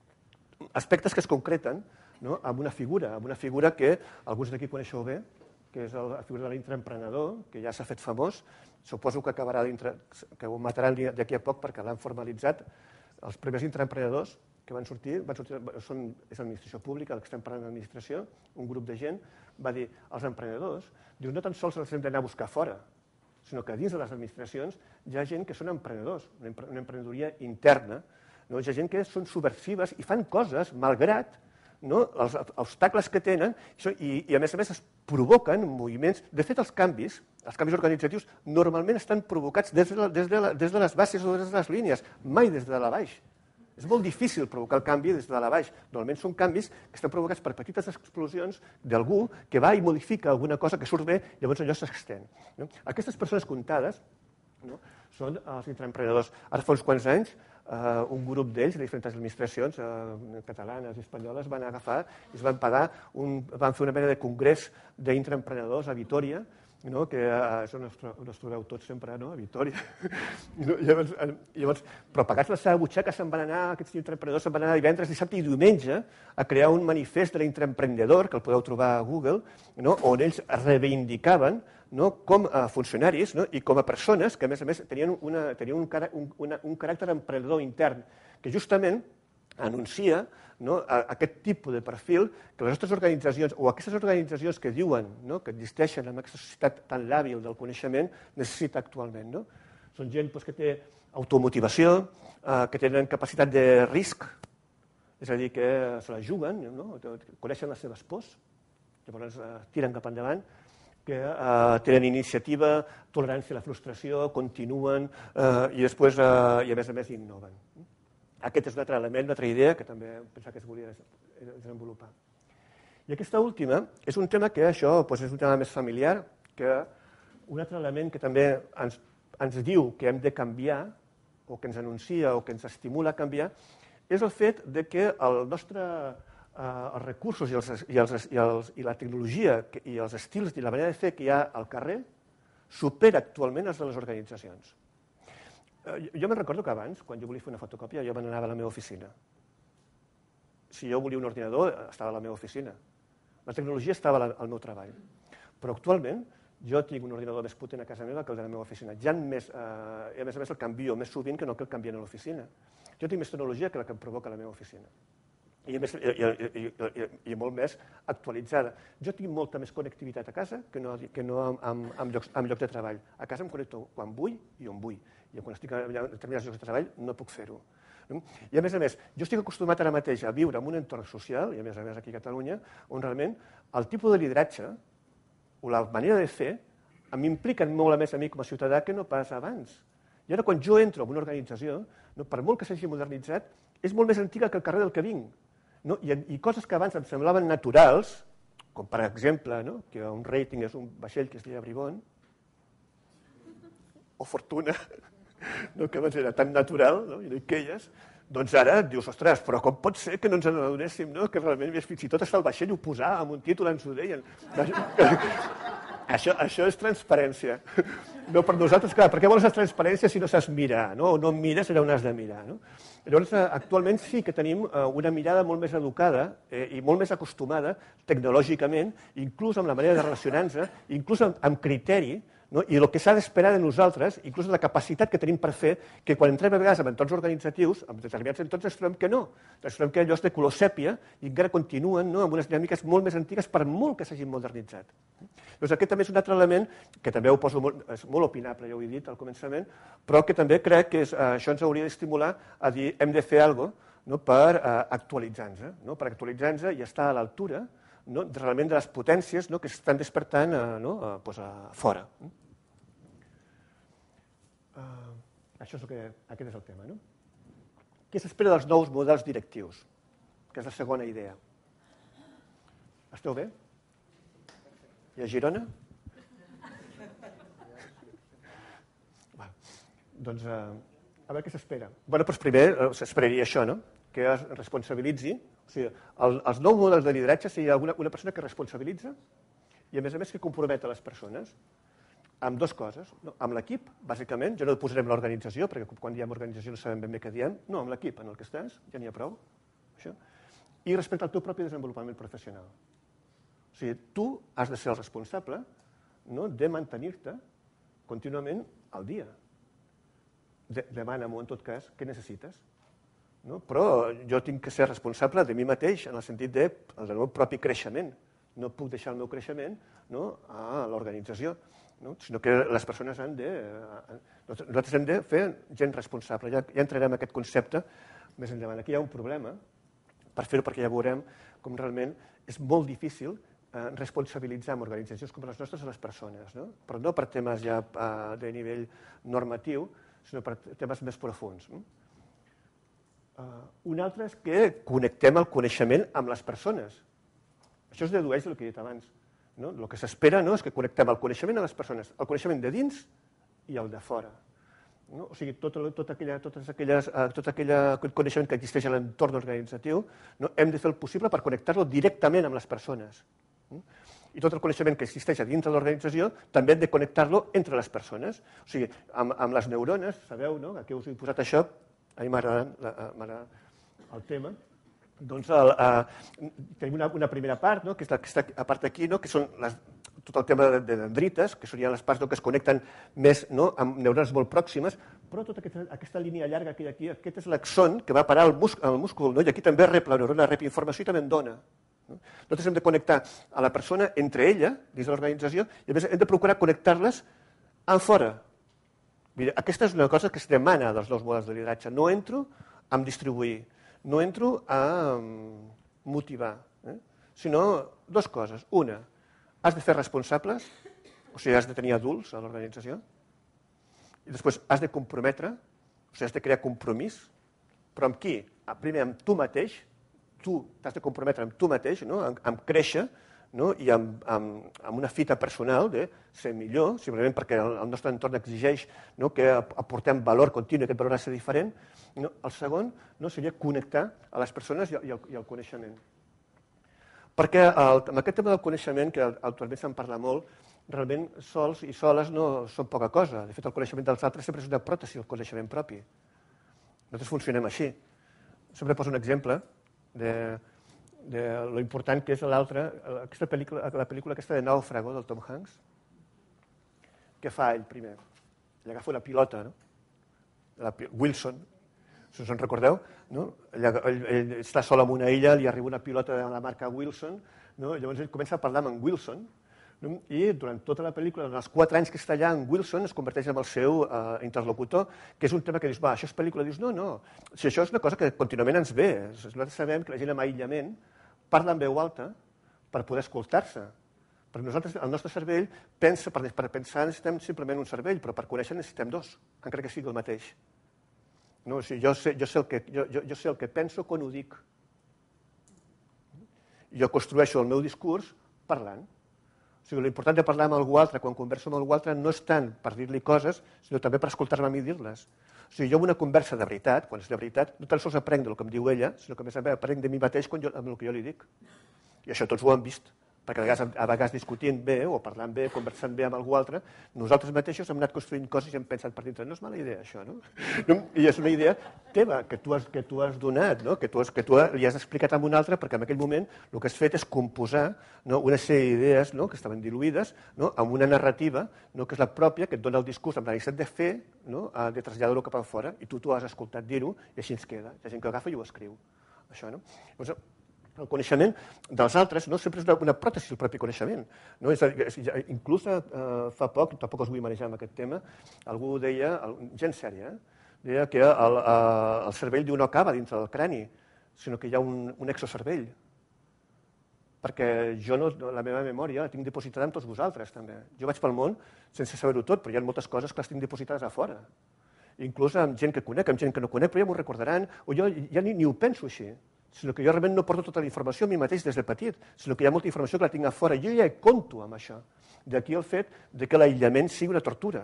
A: Aspectes que es concreten, no? Amb una figura, amb una figura que alguns d'aquí coneixeu bé, que és la figura de l'intraemprenedor, que ja s'ha fet famós. Suposo que acabarà que ho mataran d'aquí a poc perquè l'han formalitzat. Els primers intraemprenedors que van sortir, van sortir són, és l'administració pública, el que estem parlant d'administració, un grup de gent va dir, els emprenedors, diu, no tan sols els hem d'anar a buscar fora, sinó que dins de les administracions hi ha gent que són emprenedors, una emprenedoria interna, no? Hi ha gent que són subversives i fan coses, malgrat, no? Els obstacles que tenen, i, i a més a més es provoquen moviments. De fet, els canvis, els canvis organitzatius, normalment estan provocats des de, la, des, de la, des de les bases o des de les línies, mai des de la baix. És molt difícil provocar el canvi des de la baix. Normalment són canvis que estan provocats per petites explosions d'algú que va i modifica alguna cosa que surt bé, llavors allò s'extén. No? Aquestes persones comptades, no? Són els intraemprenedors. Ara fa uns quants anys, Uh, un grup d'ells, de diferents administracions uh, catalanes i espanyoles, van agafar i es van pagar, un, van fer una mena de congrés d'intraemprenedors a Vitòria, no? Que uh, això no es, no es trobeu tots sempre, no? A Vitòria. No? Llavors, uh, llavors, però pagats la seva butxaca se'n van anar, aquests intraemprenedors se'n van anar divendres, dissabte i diumenge a crear un manifest de l'intraemprendedor, que el podeu trobar a Google, no? On ells reivindicaven, no? Com a funcionaris, no? I com a persones que, a més a més, tenien, una, tenien un, un, una, un caràcter emprenedor intern, que justament anuncia, no? A, a aquest tipus de perfil que les nostres organitzacions, o aquestes organitzacions que diuen, no? Que existeixen en aquesta societat tan làbil del coneixement, necessita actualment. No? Són gent doncs, que té automotivació, eh, que tenen capacitat de risc, és a dir, que se la juguen, no? Coneixen les seves pors, llavors eh, tiren cap endavant, que eh, tenen iniciativa, tolerància a la frustració, continuen eh, i després, eh, i a més a més, innoven. Aquest és un altre element, una altra idea que també pensava que es volia desenvolupar. I aquesta última és un tema que això doncs, és un tema més familiar, que un altre element que també ens, ens diu que hem de canviar, o que ens anuncia o que ens estimula a canviar, és el fet de que el nostre, eh, els recursos i, els, i, els, i, els, i la tecnologia i els estils i la manera de fer que hi ha al carrer supera actualment els de les organitzacions. Eh, jo me'n recordo que abans, quan jo volia fer una fotocòpia, jo me n'anava a la meva oficina. Si jo volia un ordinador, estava a la meva oficina. La tecnologia estava al meu treball. Però actualment jo tinc un ordinador més potent a casa meva que el de la meva oficina. Ja més, eh, I a més a més el canvio més sovint que no que el canvien a l'oficina. Jo tinc més tecnologia que la que em provoca a la meva oficina. I, més, i, i, i, i molt més actualitzada. Jo tinc molta més connectivitat a casa que no, que no amb, amb, amb, llocs, amb llocs de treball. A casa em connecto quan vull i on vull. I quan estic en determinats llocs de treball no puc fer-ho. I a més a més, jo estic acostumat ara mateix a viure en un entorn social, i a més a més aquí a Catalunya, on realment el tipus de lideratge o la manera de fer m'impliquen molt més a mi com a ciutadà que no pas abans. I ara quan jo entro en una organització, no, per molt que s'hagi modernitzat, és molt més antiga que el carrer del que vinc. No? I, I coses que abans em semblaven naturals, com per exemple, no? Que un rating és un vaixell que es deia Bribón, o Fortuna, no? Que abans era tan natural, no? I no hi queies, doncs ara et dius, ostres, però com pot ser que no ens adonéssim, no? Que realment fins i tot està el vaixell ho posar amb un títol, ens ho deien. Això, això és transparència. No, per nosaltres, clar, per què vols la transparència si no saps mirar, no? O no mires allà on has de mirar, no? Llavors, actualment sí que tenim una mirada molt més educada eh, i molt més acostumada tecnològicament, inclús amb la manera de relacionar-nos, inclús amb, amb criteri, no? I el que s'ha d'esperar de nosaltres, inclús la capacitat que tenim per fer, que quan entrem a vegades en entorns organitzatius, en determinats entorns ens trobem que no. Ens trobem que allò és de color sèpia i encara continuen, no? Amb unes dinàmiques molt més antigues per molt que s'hagin modernitzat. Doncs aquest també és un altre element que també ho poso molt, és molt opinable, ja ho he dit al començament, però que també crec que és, eh, això ens hauria d'estimular a dir hem de fer alguna cosa, no? Per eh, actualitzar-nos, eh? No? Per actualitzar-nos i estar a l'altura, no? Realment de les potències, no? Que s'estan despertant eh, no? eh, pues, a fora. Uh, això és el que, aquest és el tema, no? Què s'espera dels nous models directius? Que és la segona idea. Esteu bé? I a Girona? Va. Doncs uh, a veure què s'espera. Bé, doncs primer uh, s'esperaria això, no? Que es responsabilitzi. O sigui, el, els nous models de lideratge seria una, una persona que responsabilitza i a més a més que compromet a les persones amb dues coses. No? Amb l'equip, bàsicament, ja no posarem l'organització, perquè quan diem organització no sabem ben bé què diem, no, amb l'equip en el que estàs, ja n'hi ha prou. Això. I respecte al teu propi desenvolupament professional. O sigui, tu has de ser el responsable, no? De mantenir-te contínuament al dia. De, demana-m'ho, en tot cas, què necessites. No? Però jo tinc que ser responsable de mi mateix en el sentit de, del meu propi creixement. No puc deixar el meu creixement, no? A l'organització. No? Sinó que les persones han de... Nosaltres hem de fer gent responsable. Ja, ja entrarem en aquest concepte més endavant. Aquí hi ha un problema per fer-ho, perquè ja veurem com realment és molt difícil eh, responsabilitzar en organitzacions com les nostres a les persones. No? Però no per temes ja eh, de nivell normatiu, sinó per temes més profuns. No? Uh, un altre és que connectem el coneixement amb les persones. Això es dedueix del que he dit abans. No? El que s'espera, no? És que connectem el coneixement a les persones, el coneixement de dins i el de fora. No? O sigui, tot, tot, aquella, totes aquelles, tot aquell coneixement que existeix a l'entorn organitzatiu, no? Hem de fer el possible per connectar-lo directament amb les persones. No? I tot el coneixement que existeix a dintre de l'organització també hem de connectar-lo entre les persones. O sigui, amb, amb les neurones, sabeu, no? Aquí us he posat això, a mi m'agrada el tema. Doncs el, eh, tenim una, una primera part, no? Que és aquesta part aquí, no? Que són les, tot el tema de, de dendrites, que serien les parts no? Que es connecten més, no? Amb neurones molt pròximes, però tota aquesta, aquesta línia llarga que hi ha aquí, aquest és l'axon que va parar al múscul, al múscul, no? I aquí també rep la neurona, rep informació i també en dona. No? Nosaltres hem de connectar a la persona entre ella, dins de l'organització, i a més hem de procurar connectar-les en fora. Mira, aquesta és una cosa que es demana dels nous models de lideratge. No entro a distribuir, no entro a motivar, eh? Sinó dues coses. Una, has de fer responsables, o sigui, has de tenir adults a l'organització, i després has de comprometre, o sigui, has de crear compromís, però amb qui? Primer amb tu mateix, tu t'has de comprometre amb tu mateix, no? amb, amb créixer, no? I amb, amb, amb una fita personal de ser millor, simplement perquè el, el nostre entorn exigeix, no? Que aportem valor continu, aquest valor ha de ser diferent. No? El segon, no? Seria connectar a les persones i, i, el, i el coneixement. Perquè el, amb aquest tema del coneixement, que actualment se'n parla molt, realment sols i soles no són poca cosa. De fet, el coneixement dels altres sempre és una pròtesi, el coneixement propi. Nosaltres funcionem així. Sempre poso un exemple de, de lo important que és l'altre, aquesta pel·lícula, la pel·lícula aquesta de Nàufrago, del Tom Hanks. Què fa ell primer? Ell agafa una pilota, no? La, Wilson, si us en recordeu, no? Ell, ell, ell està sol en una illa, li arriba una pilota de la marca Wilson, no? Llavors ell comença a parlar amb en Wilson, no? I durant tota la pel·lícula, en els quatre anys que està allà, en Wilson es converteix en el seu uh, interlocutor, que és un tema que dius, va, això és pel·lícula, dius, no, no, si això és una cosa que contínuament ens ve, nosaltres sabem que la gent amb aïllament parla en veu alta per poder escoltar-se, perquè nosaltres, el nostre cervell, pensa, per, per pensar necessitem simplement un cervell, però per conèixer necessitem dos, encara que sigui el mateix. No, o sigui, jo, sé, jo, sé el que, jo, jo, jo sé el que penso quan ho dic. Jo construeixo el meu discurs parlant. O sigui, l'important de parlar amb algú altre, quan converso amb algú altre, no és tant per dir-li coses, sinó també per escoltar-me a mi dir-les. O sigui, jo en una conversa de veritat, quan és de veritat, no tan sols aprenc del que em diu ella, sinó que a més a més aprenc de mi mateix quan jo, amb el que jo li dic. I això tots ho hem vist, perquè a vegades, a vegades discutint bé o parlant bé, conversant bé amb algú altre, nosaltres mateixos hem anat construint coses i hem pensat per dintre, no és mala idea això, no? I és una idea teva, que tu has, que tu has donat, no? que, tu has, que tu li has explicat a un altre, perquè en aquell moment el que has fet és composar, no? Una sèrie d'idees, no? Que estaven diluïdes, no? Amb una narrativa, no? Que és la pròpia, que et dona el discurs amb la necessitat de fer, no? De traslladar-ho cap a fora, i tu t'ho has escoltat dir-ho i així ens queda. Hi ha gent que agafa i ho escriu. Això, no? Llavors, el coneixement dels altres no sempre és una, una pròtesi el propi coneixement. No? És, és, inclús eh, fa poc, tampoc us vull manejar amb aquest tema, algú deia, gent sèria, eh? Deia que el, el cervell diu no acaba dintre del crani, sinó que hi ha un, un exocervell. Perquè jo, no, la meva memòria la tinc dipositada amb tots vosaltres, també. Jo vaig pel món sense saber-ho tot, però hi ha moltes coses que les tinc dipositades a fora. Inclús amb gent que conec, amb gent que no conec, però ja m'ho recordaran, o jo ja ni, ni ho penso així, sinó que jo realment no porto tota la informació a mi mateix des de petit, sinó que hi ha molta informació que la tinc a fora. Jo ja hi compto amb això. D'aquí el fet de que l'aïllament sigui una tortura.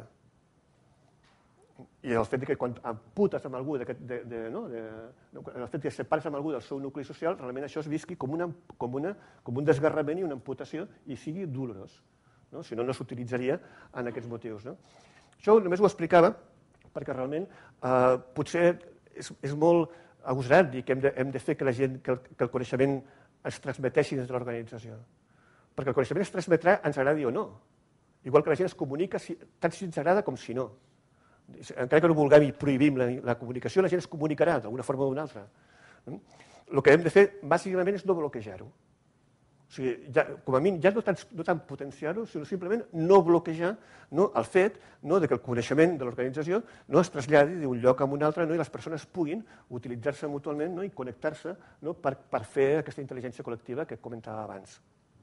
A: I el fet de que quan amputes amb algú, de, de, de, no? de, el fet que separes amb algú del seu nucli social, realment això es visqui com, una, com, una, com un desgarrament i una amputació i sigui dolorós. No? Si no, no s'utilitzaria en aquests motius. No? Això només ho explicava perquè realment eh, potser és, és molt agosarat dir que hem de, hem de fer que, la gent, que, el, que el coneixement es transmeteixi dins de l'organització. Perquè el coneixement es transmetrà, ens agradi o no. Igual que la gent es comunica si, tant si ens agrada com si no. Encara que no vulguem i prohibim la, la comunicació, la gent es comunicarà d'alguna forma o d'una altra. El que hem de fer, bàsicament, és no bloquejar-ho. O sigui, ja, com a mínim, ja no tant, no tant potenciar-ho, sinó simplement no bloquejar, no, el fet, no, de que el coneixement de l'organització no es traslladi d'un lloc a un altre, no, i les persones puguin utilitzar-se mútuament, no, i connectar-se, no, per, per fer aquesta intel·ligència col·lectiva que comentava abans.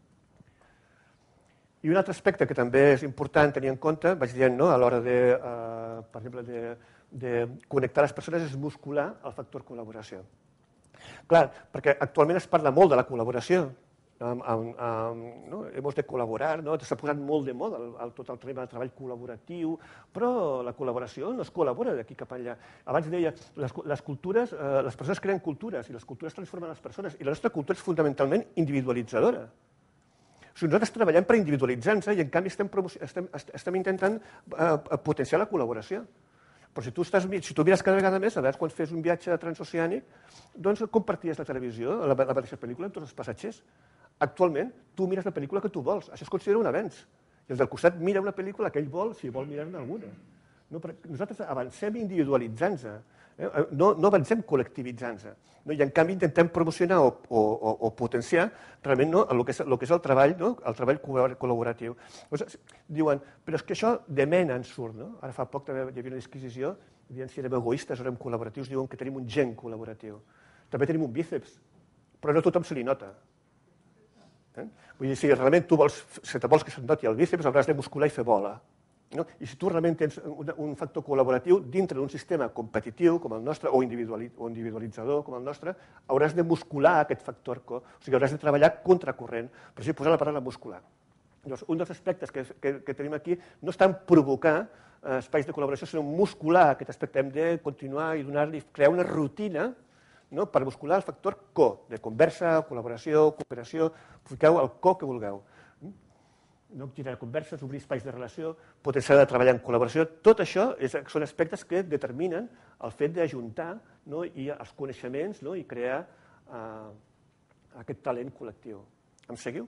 A: I un altre aspecte que també és important tenir en compte, vaig dient, no, a l'hora de, eh, per exemple, de, de connectar les persones, és muscular el factor col·laboració. Clar, perquè actualment es parla molt de la col·laboració, Um, um, um, no? Hem de col·laborar, no? S'ha posat molt de moda el, el, tot el tema de treball col·laboratiu, però la col·laboració no es col·labora d'aquí cap allà. Abans deia, les, les cultures, eh, les persones creen cultures i les cultures transformen les persones i la nostra cultura és fonamentalment individualitzadora. O sigui, nosaltres treballem per individualitzar-nos i en canvi estem, estem, estem intentant eh, potenciar la col·laboració. Però si tu, estàs, si tu mires cada vegada més, a vegades quan fes un viatge transoceànic, doncs comparties la televisió, la, la mateixa pel·lícula amb tots els passatgers. Actualment, tu mires la pel·lícula que tu vols. Això es considera un avenç. I el del costat mira una pel·lícula que ell vol, si vol mirar-ne alguna. No, nosaltres avancem individualitzant-nos, eh? no, no avancem col·lectivitzant-nos. No? I en canvi intentem promocionar o, o, o, o potenciar realment no, el, que és, el que és el treball, no? El treball col·laboratiu. Llavors, diuen, però és que això de mena en surt. No? Ara fa poc també hi havia una disquisició, dient si érem egoistes o érem col·laboratius, diuen que tenim un gen col·laboratiu. També tenim un bíceps, però no tothom se li nota. Eh? Vull dir, si realment tu vols, si te vols que se't noti el bíceps, hauràs de muscular i fer bola. No? I si tu realment tens un, un factor col·laboratiu dintre d'un sistema competitiu com el nostre, o, individuali, o individualitzador com el nostre, hauràs de muscular aquest factor co, o sigui, hauràs de treballar contracorrent, per això he posat la paraula muscular. Llavors, un dels aspectes que, que, que tenim aquí no és tant provocar eh, espais de col·laboració, sinó muscular aquest aspecte. Hem de continuar i donar-li, crear una rutina, no?, per muscular el factor co, de conversa, col·laboració, cooperació, fiqueu el co que vulgueu. No girar converses, obrir espais de relació, potenciar de treballar en col·laboració, tot això és, són aspectes que determinen el fet d'ajuntar, no?, i els coneixements, no?, i crear eh, aquest talent col·lectiu. Em seguiu?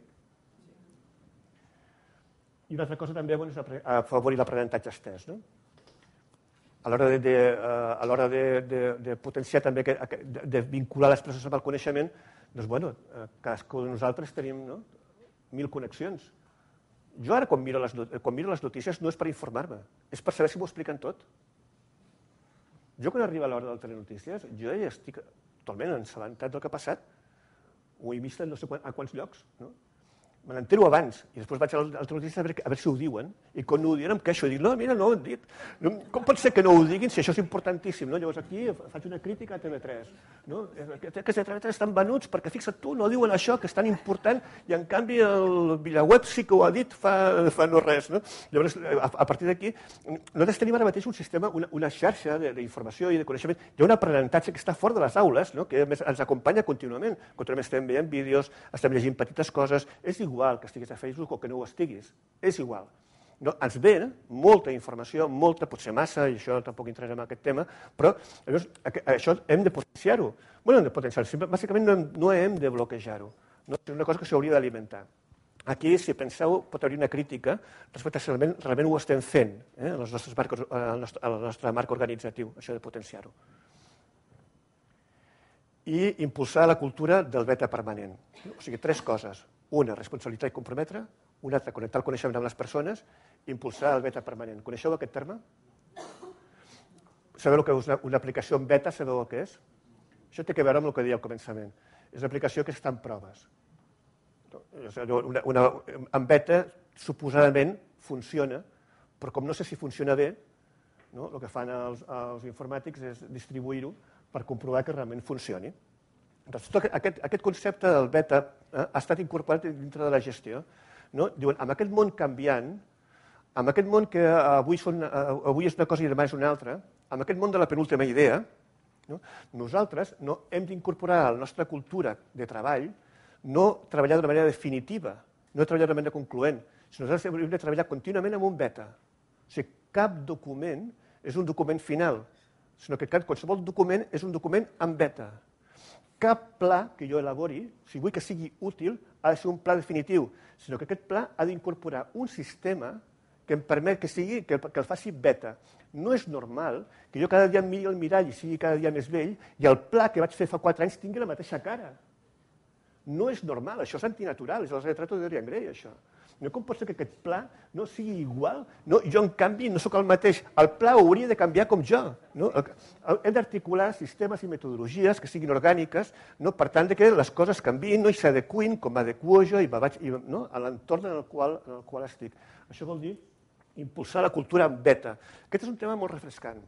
A: I una altra cosa també bueno, és afavorir l'aprenentatge estès. No? A l'hora de, de, a l'hora de, de, de potenciar també, de, de vincular les persones amb el coneixement, doncs, bueno, cadascú de nosaltres tenim no? mil connexions. Jo ara, quan miro, les, quan miro les notícies, no és per informar-me, és per saber si m'ho expliquen tot. Jo, quan arriba l'hora del telenotícies, jo ja estic totalment ensabentat del que ha passat. Ho he vist no sé a quants llocs, no? Me n'entero abans, i després vaig al telenotícies a veure, a veure si ho diuen, i quan no ho diuen em queixo, i dic, no, mira, no ho han dit. No, com pot ser que no ho diguin si això és importantíssim? No? Llavors aquí faig una crítica a T V tres. No? Que T V tres estan venuts perquè, fixa't tu, no diuen això, que és tan important, i en canvi el VilaWeb sí que ho ha dit fa, fa no res. No? Llavors, a, a partir d'aquí, nosaltres tenim ara mateix un sistema, una, una xarxa d'informació i de coneixement. Hi ha un aprenentatge que està fora de les aules, no? Que més ens acompanya contínuament. Contínuament estem veient vídeos, estem llegint petites coses, és igual que estiguis a Facebook o que no ho estiguis, és igual. No, ens ve molta informació, molta, potser massa, i això tampoc entrarem en aquest tema, però llavors, això hem de potenciar-ho. Bueno, hem de potenciar-ho, bàsicament no hem, no hem de bloquejar-ho, no? És una cosa que s'hauria d'alimentar. Aquí, si penseu, pot haver una crítica respecte a si realment, realment ho estem fent, eh, en els nostres marcs, al nostre, al nostre marc organitzatiu, això de potenciar-ho. I impulsar la cultura del beta permanent. O sigui, tres coses. Una, responsabilitat i comprometre. Una altra, connectar el coneixement amb les persones. Impulsar el beta permanent. Coneixeu aquest terme? Sabeu el que és una, una aplicació en beta? Sabeu el que és? Això té a veure amb el que deia al començament. És una aplicació que està en proves. Una, una, en beta, suposadament, funciona, però com no sé si funciona bé, no? El que fan els, els informàtics és distribuir-ho per comprovar que realment funcioni. Doncs tot aquest, aquest concepte del beta eh, ha estat incorporat dintre de la gestió. No? Diuen, amb aquest món canviant, amb aquest món que avui, són, eh, avui és una cosa i demà és una altra, amb aquest món de la penúltima idea, no? Nosaltres no hem d'incorporar a la nostra cultura de treball no treballar d'una manera definitiva, no treballar d'una manera concloent, sinó nosaltres hem de treballar contínuament amb un beta. O sigui, cap document és un document final, sinó que qualsevol document és un document en beta. Cap pla que jo elabori, si vull que sigui útil, ha de ser un pla definitiu, sinó que aquest pla ha d'incorporar un sistema que em permet que, sigui, que, que el faci beta. No és normal que jo cada dia em miri al mirall i sigui cada dia més vell i el pla que vaig fer fa quatre anys tingui la mateixa cara. No és normal, això és antinatural, és el retrato de Dorian Gray, això. No, com pot ser que aquest pla no sigui igual? No, jo, en canvi, no sóc el mateix. El pla hauria de canviar com jo. No? Hem d'articular sistemes i metodologies que siguin orgàniques, no? Per tant, que les coses canviïn no? I s'adequin com m'adequo jo i vaig, i, no? A l'entorn en, el qual, en el qual estic. Això vol dir impulsar la cultura en beta. Aquest és un tema molt refrescant,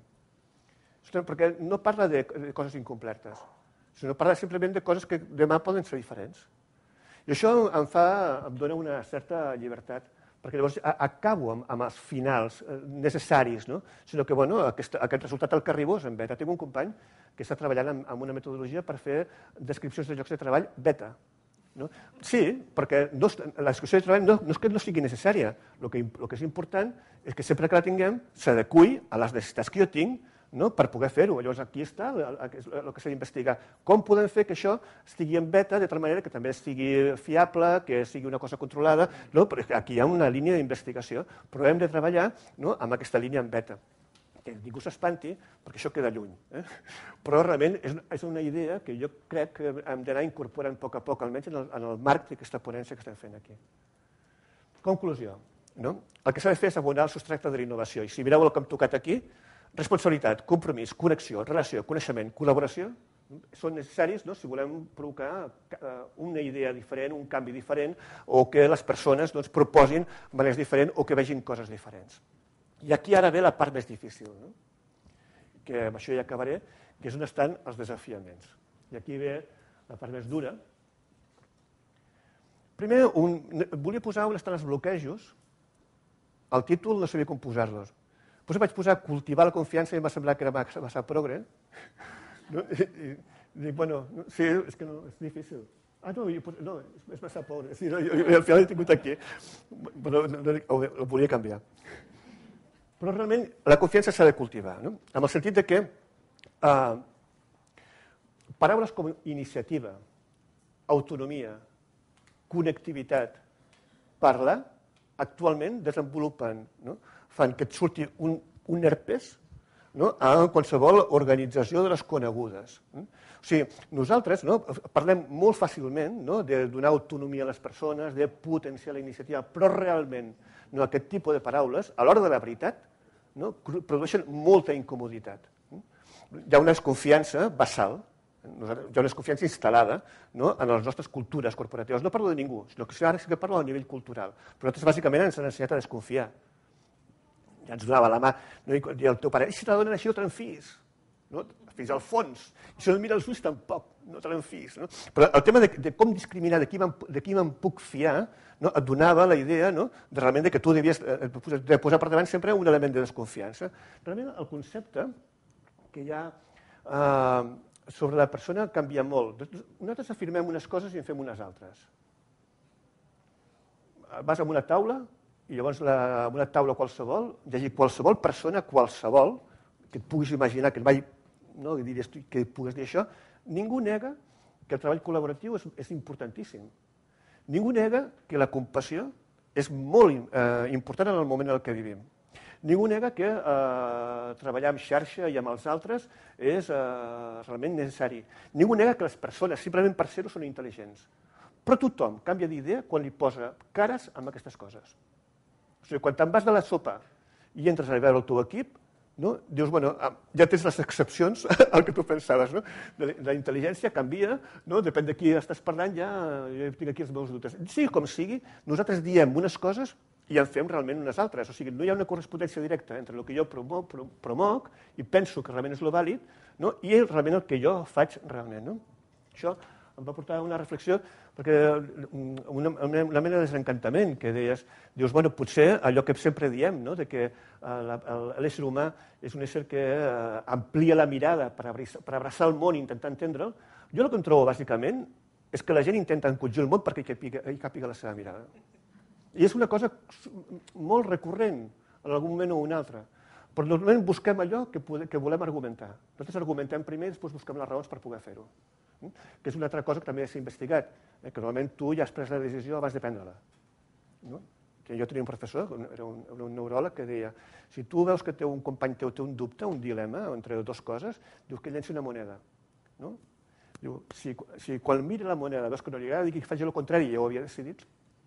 A: perquè no parla de coses incomplertes, sinó parla simplement de coses que demà poden ser diferents. I això em, fa, em dona una certa llibertat, perquè llavors acabo amb, amb els finals necessaris, no? Sinó que bueno, aquest, aquest resultat al que arribo és en beta. Tinc un company que està treballant amb, amb una metodologia per fer descripcions de llocs de treball beta. No? Sí, perquè no, la descripció de treball no, no és que no sigui necessària. El que, el que és important és que sempre que la tinguem s'adequi a les necessitats que jo tinc, no? Per poder fer-ho. Llavors aquí està el, el que s'ha d'investigar. Com podem fer que això estigui en beta de tal manera que també estigui fiable, que sigui una cosa controlada, no? Perquè aquí hi ha una línia d'investigació, però hem de treballar, no? Amb aquesta línia en beta. Que ningú s'espanti, perquè això queda lluny. Eh? Però realment és, és una idea que jo crec que hem d'anar incorporant a poc a poc, almenys en el, en el marc d'aquesta ponència que estem fent aquí. Conclusió. No? El que s'ha de fer és abonar el substracte de la innovació. I si mireu el que hem tocat aquí, responsabilitat, compromís, connexió, relació, coneixement, col·laboració, són necessaris, no? Si volem provocar una idea diferent, un canvi diferent, o que les persones doncs, proposin maneres diferents o que vegin coses diferents. I aquí ara ve la part més difícil, no? Que amb això ja acabaré, que és on estan els desafiaments. I aquí ve la part més dura. Primer, un, volia posar on estan els bloquejos. El títol no sabia com posar-los. Després vaig posar cultivar la confiança i em va semblar que era massa progre. No? I, i, dic, bueno, sí, és que no, és difícil. Ah, no, jo, no és massa pobre. Sí, no, jo, jo, al final l'he tingut aquí. Però no, no, ho, ho volia canviar. Però realment la confiança s'ha de cultivar, no? Amb el sentit de que eh, paraules com iniciativa, autonomia, connectivitat, parlar, actualment desenvolupen, no? Fan que et surti un, un herpes, no? A qualsevol organització de les conegudes. O sigui, nosaltres, no? Parlem molt fàcilment, no? De donar autonomia a les persones, de potenciar la iniciativa, però realment no, aquest tipus de paraules, a l'hora de la veritat, no? Produeixen molta incomoditat. Hi ha una desconfiança basal, hi ha una desconfiança instal·lada, no? En les nostres cultures corporatives. No parlo de ningú, sinó que ara sí que parlo a nivell cultural. Però nosaltres bàsicament ens han ensenyat a desconfiar. Ja ens donava la mà, no? I el teu pare, i si te la donen així no te n'enfiïs, no? Fins al fons, i si no et mira els ulls tampoc, no te n'enfiïs. No? Però el tema de, de com discriminar, de qui me'n puc fiar, no? Et donava la idea, no? De realment de que tu devies de posar per davant sempre un element de desconfiança. Realment el concepte que hi ha eh, sobre la persona canvia molt. Nosaltres afirmem unes coses i en fem unes altres. Vas a una taula i llavors la, una taula qualsevol, llegir qualsevol persona, qualsevol, que et puguis imaginar, que mai no, diries que pugues dir això, ningú nega que el treball col·laboratiu és, és importantíssim. Ningú nega que la compassió és molt eh, important en el moment en el que vivim. Ningú nega que eh, treballar en xarxa i amb els altres és eh, realment necessari. Ningú nega que les persones, simplement per ser-ho, són intel·ligents. Però tothom canvia d'idea quan li posa cares amb aquestes coses. O sigui, quan te'n vas de la sopa i entres a veure el teu equip, no? Dius, bueno, ja tens les excepcions al que tu pensaves, no? La intel·ligència canvia, no? Depèn de qui estàs parlant, ja jo tinc aquí els meus dubtes. Sigui com sigui, nosaltres diem unes coses i en fem realment unes altres. O sigui, no hi ha una correspondència directa entre el que jo promoc, promoc i penso que realment és el vàlid, no? I realment el que jo faig realment. No? Això em va portar a una reflexió, perquè una, una mena de desencantament, que deies, dius, bueno, potser allò que sempre diem, no? De que l'ésser humà és un ésser que amplia la mirada per abraçar, per abraçar el món i intentar entendre'l, jo el que em trobo, bàsicament, és que la gent intenta encongir el món perquè hi càpiga, hi càpiga la seva mirada. I és una cosa molt recurrent, en algun moment o un altre. Però normalment busquem allò que, que volem argumentar. Nosaltres argumentem primer i després busquem les raons per poder fer-ho. Que és una altra cosa que també s'ha investigat, eh? Que normalment tu ja has pres la decisió abans de prendre-la. No? Jo tenia un professor, era un, un neuròleg, que deia, si tu veus que té un company teu té un dubte, un dilema entre dues coses, dius que llenci una moneda. No? Diu, si, si quan miri la moneda veus que no li agrada, digui que faci el contrari, ja ho havia decidit.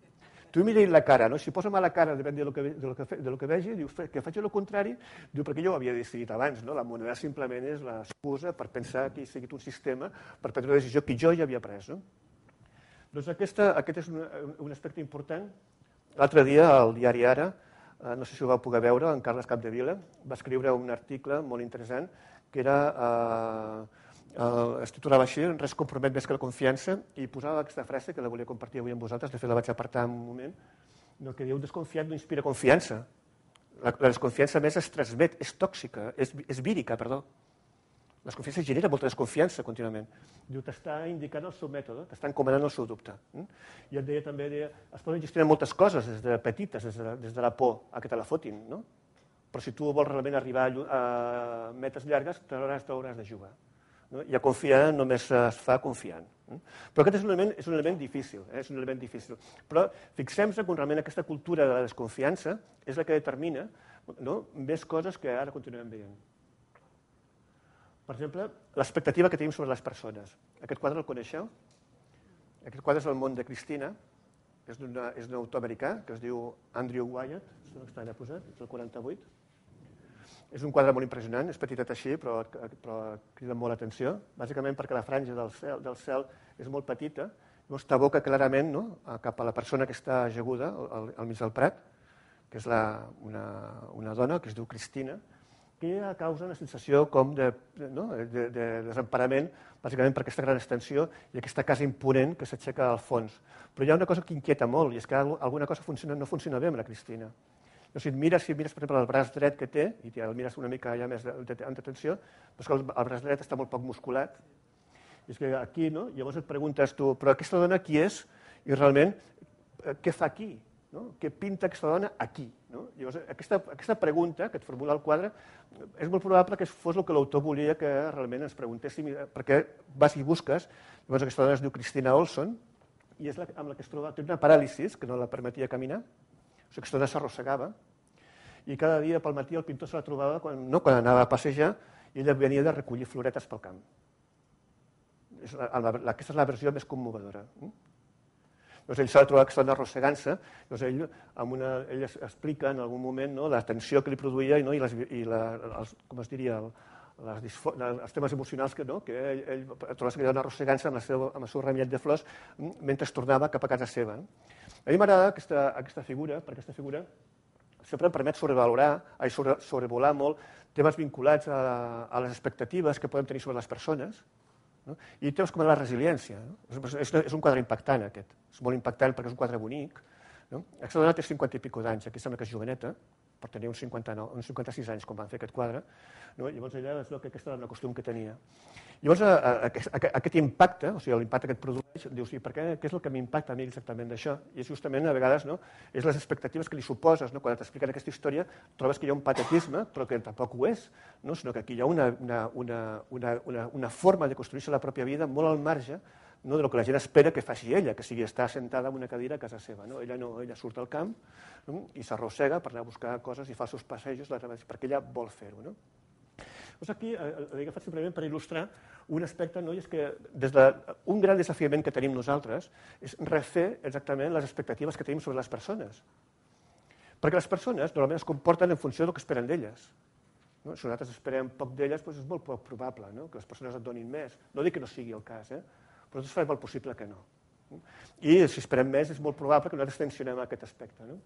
A: Tu mira la cara, no? Si posa mala cara, depèn de lo que, de lo que, de lo que vegi, diu que faci el contrari, diu perquè jo ho havia decidit abans, no? La moneda simplement és l'excusa per pensar que hi ha seguit un sistema per prendre una decisió que jo ja havia pres. No? Doncs aquesta, aquest és un, un aspecte important. L'altre dia, al diari Ara, eh, no sé si ho vau poder veure, en Carles Capdevila va escriure un article molt interessant que era... Eh, Uh, es titulava així, res compromet més que la confiança, i posava aquesta frase que la volia compartir avui amb vosaltres, de fet la vaig apartar en un moment, no, que diu, un desconfiat no inspira confiança. La, la desconfiança més es transmet, és tòxica, és, és vírica, perdó. La desconfiança genera molta desconfiança contínuament. Diu, t'està indicant el seu mètode, t'està encomanant el seu dubte. I et deia també, deia, es poden gestionar moltes coses des de petites, des de, des de la por a que te la fotin, no? Però si tu vols realment arribar a, a metes llargues, t'hauràs de jugar. No? I a confiar només es fa confiant. Però aquest és un element, és un element difícil, eh? És un element difícil. Però fixem-se que realment aquesta cultura de la desconfiança és la que determina, no? Més coses que ara continuem veient. Per exemple, l'expectativa que tenim sobre les persones. Aquest quadre el coneixeu? Aquest quadre és El món de Cristina, és d'un autor americà que es diu Andrew Wyeth, no està allà posat, és el quaranta-vuit. És un quadre molt impressionant, és petitet així, però, però crida molt l'atenció, bàsicament perquè la franja del cel, del cel és molt petita, llavors t'aboca clarament, no? Cap a la persona que està ajaguda al, al mig del prat, que és la, una, una dona que es diu Cristina, que causa una sensació com de, no? de, de desemparament, bàsicament per aquesta gran extensió i aquesta casa imponent que s'aixeca al fons. Però hi ha una cosa que inquieta molt, i és que alguna cosa funciona, no funciona bé amb la Cristina. No, si, mires, si mires, per exemple, el braç dret que té, i el mires una mica ja més en detenció, doncs que el, el braç dret està molt poc musculat. I és que aquí, no? Llavors et preguntes tu, però aquesta dona qui és? I realment, què fa aquí? No? Què pinta aquesta dona aquí? No? Llavors, aquesta, aquesta pregunta que et formula el quadre és molt probable que fos el que l'autor volia que realment ens preguntéssim, perquè vas i busques, llavors aquesta dona es diu Cristina Olson, i és la, amb la que es troba, té una paràlisis que no la permetia caminar, o sigui, aquesta dona s'arrossegava, i cada dia pel matí el pintor se la trobava quan, no, quan anava a passejar i ella venia de recollir floretes pel camp. És la, la, aquesta és la versió més commovedora. Doncs ell s'ha de trobar aquesta dona arrossegant-se, doncs ell, amb una, ell explica en algun moment, no, la tensió que li produïa i, no, i, les, i la, els, com es diria, el, les, els temes emocionals que, no, que ell, ell trobava aquella dona arrossegant-se amb, amb el seu ramellet de flors mentre es tornava cap a casa seva. A mi m'agrada aquesta, aquesta figura, perquè aquesta figura sempre em permet sobrevalorar, sobre, sobrevolar molt temes vinculats a, a les expectatives que podem tenir sobre les persones, no? I temes com la resiliència. No? És, és un quadre impactant, aquest. És molt impactant perquè és un quadre bonic. No? Aquesta dona té cinquanta i pico d'anys, aquí sembla que és joveneta, per tenir uns cinquanta-nou, uns cinquanta-sis anys quan van fer aquest quadre. No? Llavors ella es veu que aquesta era una costum que tenia. Llavors a, a, a, aquest impacte, o sigui, l'impacte que et produeix, dius, sí, per què, què és el que m'impacta a mi exactament d'això? I és justament, a vegades, no, és les expectatives que li suposes, no? Quan t'expliquen aquesta història, trobes que hi ha un patetisme, però que tampoc ho és, no? Sinó que aquí hi ha una, una, una, una, una, una forma de construir-se la pròpia vida molt al marge, no, de lo que la gent espera que faci ella, que sigui estar sentada en una cadira a casa seva. No? Ella no, ella surt al camp, no? I s'arrossega per anar a buscar coses i fa els seus passejos perquè ella vol fer-ho. No? Doncs aquí l'he agafat simplement per il·lustrar un aspecte, no? I és que des de, un gran desafiament que tenim nosaltres és refer exactament les expectatives que tenim sobre les persones. Perquè les persones normalment es comporten en funció del que esperen d'elles. No? Si nosaltres esperem poc d'elles, doncs és molt poc probable, no? Que les persones et donin més. No dic que no sigui el cas, eh? Però nosaltres farem el possible que no. I si esperem més, és molt probable que nosaltres tensionem aquest aspecte. No?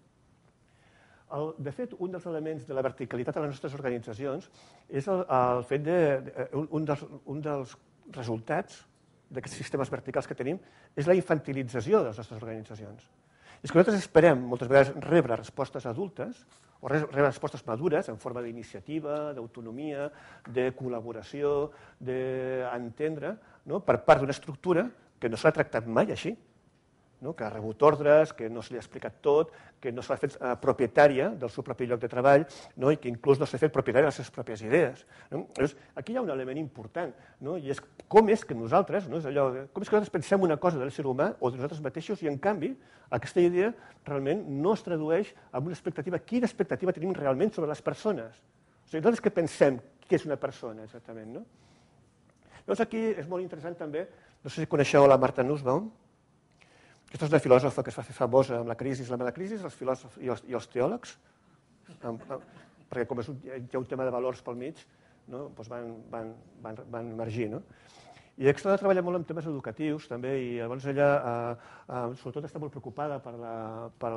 A: El, de fet, un dels elements de la verticalitat de les nostres organitzacions és el, el fet de, de un, dels, un dels resultats d'aquests sistemes verticals que tenim és la infantilització de les nostres organitzacions. És que nosaltres esperem moltes vegades rebre respostes adultes o rebre respostes madures en forma d'iniciativa, d'autonomia, de col·laboració, d'entendre, no? Per part d'una estructura que no s'ha tractat mai així, no? Que ha rebut ordres, que no se li ha explicat tot, que no s'ha fet eh, propietària del seu propi lloc de treball, no? I que inclús no s'ha fet propietària de les seves pròpies idees. No? Llavors, aquí hi ha un element important, no? I és com és que nosaltres, no? És allò, com és que nosaltres pensem una cosa de l'ésser humà o de nosaltres mateixos i, en canvi, aquesta idea realment no es tradueix en una expectativa. Quina expectativa tenim realment sobre les persones? O sigui, nosaltres què pensem? Què és una persona, exactament, no? Llavors, aquí és molt interessant també, no sé si coneixeu la Martha Nussbaum. Aquesta és una filòsofa que es va fer famosa amb la crisi, la mala crisi, els filòsofs i els, i els teòlegs, amb, amb, perquè com és un, hi ha un tema de valors pel mig, no? Doncs van, van, van, van emergir. No? I aquesta dona treballa molt en temes educatius també, i llavors ella eh, eh, sobretot està molt preocupada per, la, per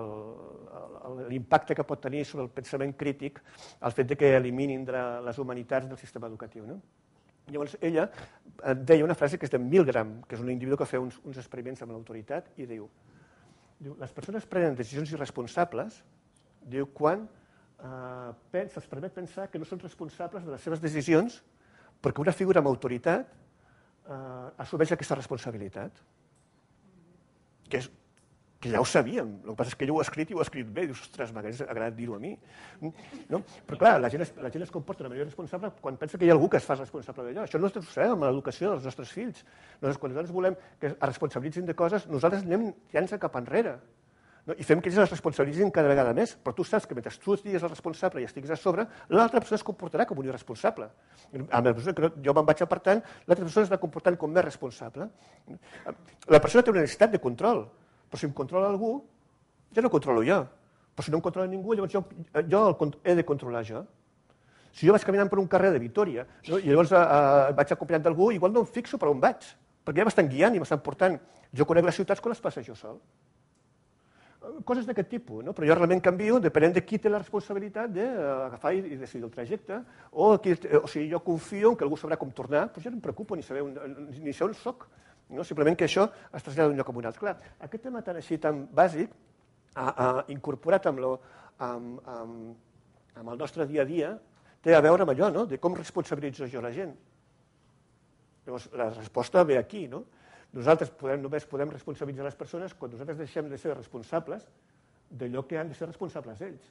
A: l'impacte que pot tenir sobre el pensament crític el fet de que eliminin de les humanitats del sistema educatiu. No? Llavors ella deia una frase que és de Milgram, que és un individu que fa uns, uns experiments amb l'autoritat, i diu, diu les persones prenen decisions irresponsables, diu, quan eh, se'ls permet pensar que no són responsables de les seves decisions perquè una figura amb autoritat eh, assumeix aquesta responsabilitat. Que és que ja ho sabíem, el que passa és que ell ho ha escrit i ho ha escrit bé, i dius, ostres, m'hagués agradat dir-ho a mi. No? Però clar, la gent, es, la gent es comporta d'una manera responsable quan pensa que hi ha algú que es fa responsable d'allò. Això no es succeeix amb l'educació dels nostres fills. Nosaltres, quan nosaltres volem que es responsabilitzin de coses, nosaltres anem tirant-se cap enrere. No? I fem que ells es responsabilitzin cada vegada més, però tu saps que mentre tu estiguis el responsable i estiguis a sobre, l'altra persona es comportarà com un irresponsable. A la persona que jo me'n vaig apartant, l'altra persona es va comportant com més responsable. La persona té una necessitat de control, però si em controla algú, ja no controlo jo. Però si no em controla ningú, llavors jo, jo el he de controlar jo. Si jo vaig caminant per un carrer de Vitòria, no? I llavors eh, vaig acompanyant d'algú, igual no em fixo per on vaig, perquè ja m'estan guiant i m'estan portant. Jo conec les ciutats quan les passejo sol. coses d'aquest tipus, no? Però jo realment canvio depenent de qui té la responsabilitat d'agafar i decidir el trajecte, o, qui, o sigui, jo confio que algú sabrà com tornar, però jo no em preocupo ni saber on, ni saber on soc, no? Simplement que això es trasllada d'un lloc a un altre. Clar, aquest tema tan així, tan bàsic, a, a, incorporat amb, lo, amb, amb, amb el nostre dia a dia, té a veure amb allò, no? De com responsabilitzo jo la gent. Llavors, la resposta ve aquí, no? Nosaltres podem, només podem responsabilitzar les persones quan nosaltres deixem de ser responsables d'allò que han de ser responsables ells.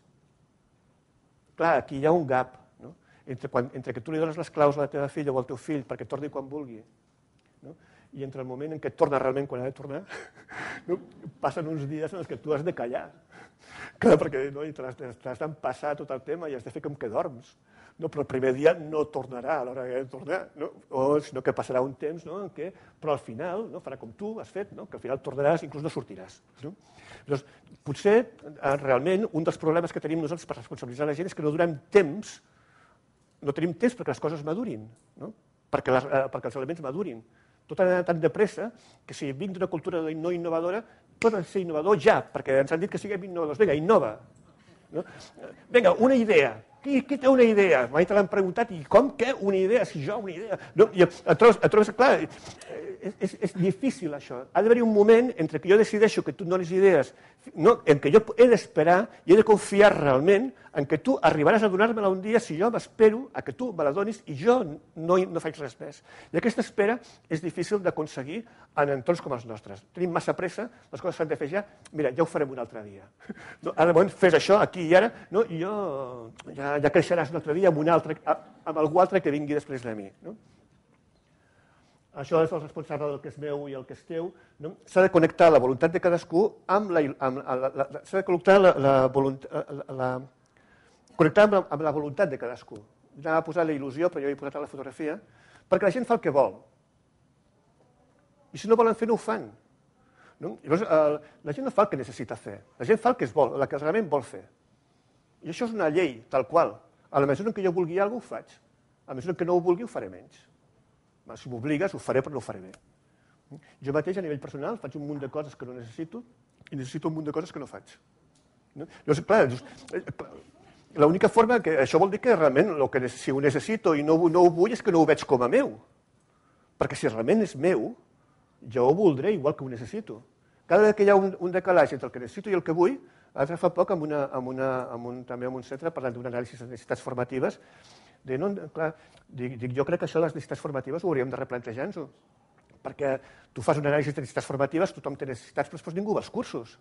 A: Clar, aquí hi ha un gap, no? Entre, quan, entre que tu li dones les claus a la teva filla o al teu fill perquè torni quan vulgui, no? I entre el moment en què torna realment quan ha de tornar, no? Passen uns dies en els que tu has de callar. Clar, perquè no? T'has d'empassar tot el tema i has de fer com que dorms. No, però el primer dia no tornarà a l'hora que ha de tornar, no? O sinó que passarà un temps, no? En què, però al final no? Farà com tu has fet, no? Que al final tornaràs i inclús no sortiràs. No? Llavors, potser realment un dels problemes que tenim nosaltres per responsabilitzar la gent és que no donem temps, no tenim temps perquè les coses madurin, no? perquè, les, eh, perquè els elements madurin. Tot ha d'anar tan de pressa que si vinc d'una cultura no innovadora, tot ha de ser innovador ja, perquè ens han dit que siguem innovadors. Vinga, innova. No? Vinga, una idea. Qui, qui té una idea? Mai te l'han preguntat, i com, què? Una idea? Si jo, una idea? No, i et trobes, et trobes, clar, és, és, és difícil això. Ha d'haver-hi un moment entre que jo decideixo que tu em donis idees, no, en què jo he d'esperar i he de confiar realment en que tu arribaràs a donar-me-la un dia si jo m'espero a que tu me la donis i jo no, no faig res més. I aquesta espera és difícil d'aconseguir en entorns com els nostres. Tenim massa pressa, les coses s'han de fer ja, mira, ja ho farem un altre dia. No, ara, bueno, fes això aquí i ara, no, i jo ja, ja creixeràs un altre dia amb, un altre, amb algú altre que vingui després de mi. No? Això és el responsable del que és meu i el que és teu. No? S'ha de connectar la voluntat de cadascú amb la... Amb la, la, la s'ha de connectar la, la, voluntat, la, la, connectar amb la, amb la voluntat de cadascú. Anava a posar la il·lusió, però jo he posat a la fotografia, perquè la gent fa el que vol. I si no volen fer, no ho fan. No? Llavors, eh, la gent no fa el que necessita fer. La gent fa el que es vol, el que realment vol fer. I això és una llei, tal qual. A la mesura en què jo vulgui alguna cosa, ho faig. A la mesura en què no ho vulgui, ho faré menys. Si m'obligues, ho faré, però no ho faré bé. Jo mateix, a nivell personal, faig un munt de coses que no necessito i necessito un munt de coses que no faig. No? Llavors, clar, l'única forma que... Això vol dir que realment el que, si ho necessito i no, no ho vull és que no ho veig com a meu. Perquè si realment és meu, jo ho voldré igual que ho necessito. Cada vegada que hi ha un, un decalatge entre el que necessito i el que vull, ara fa poc amb una, amb una, amb un, també amb un centre parlant d'un anàlisi de necessitats formatives, de, no, clar, dic, dic, jo crec que això de les necessitats formatives ho hauríem de replantejar-nos-ho, perquè tu fas un anàlisi de necessitats formatives, tothom té necessitats, però després ningú va als cursos.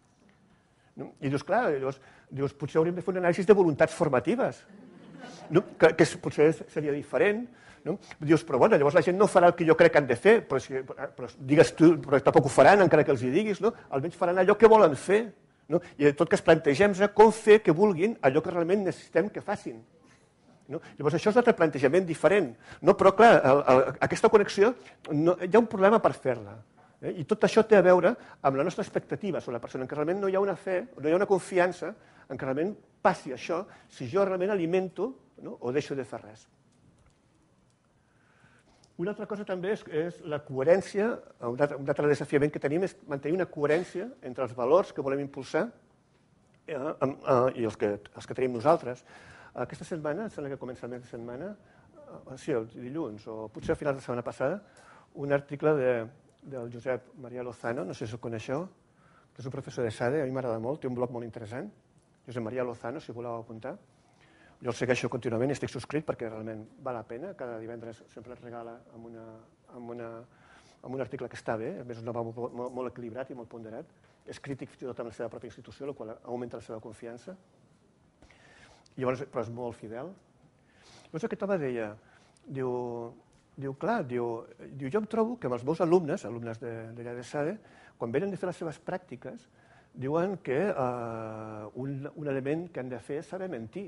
A: No? I dius, clar, llavors, dius, potser hauríem de fer un anàlisi de voluntats formatives, no? que, que potser seria diferent. No? Dius, però bueno, llavors la gent no farà el que jo crec que han de fer, però, si, però digues tu, però tampoc ho faran, encara que els hi diguis, no? Almenys faran allò que volen fer. No? I tot que es plantegem com fer que vulguin allò que realment necessitem que facin. No? Llavors això és un altre plantejament diferent. No? Però clar, el, el, aquesta connexió, no, hi ha un problema per fer-la. Eh? I tot això té a veure amb la nostra expectativa sobre la persona, en què realment no hi ha una fe, no hi ha una confiança en què realment passi això si jo realment alimento, no? O deixo de fer res. Una altra cosa també és, és la coherència, un altre, un altre desafiament que tenim és mantenir una coherència entre els valors que volem impulsar eh, eh, i els que, els que tenim nosaltres. Aquesta setmana, em sembla que comença el mes de setmana, eh, sí, el dilluns, o potser a finals de la setmana passada, un article de, del Josep Maria Lozano, no sé si ho coneixeu, que és un professor de SADE, a mi m'agrada molt, té un blog molt interessant, Josep Maria Lozano, si voleu apuntar. Jo el segueixo contínuament i estic subscrit perquè realment val la pena. Cada divendres sempre es regala amb, una, amb, una, amb un article que està bé, a més és un home molt, molt, molt equilibrat i molt ponderat. És crític fins i tot amb la seva pròpia institució, el qual augmenta la seva confiança. I llavors, però és molt fidel. Llavors aquest home deia, diu, diu clar, diu, diu, jo em trobo que amb els meus alumnes, alumnes d'allà de, de SADE, quan venen de fer les seves pràctiques, diuen que eh, un, un element que han de fer és saber mentir.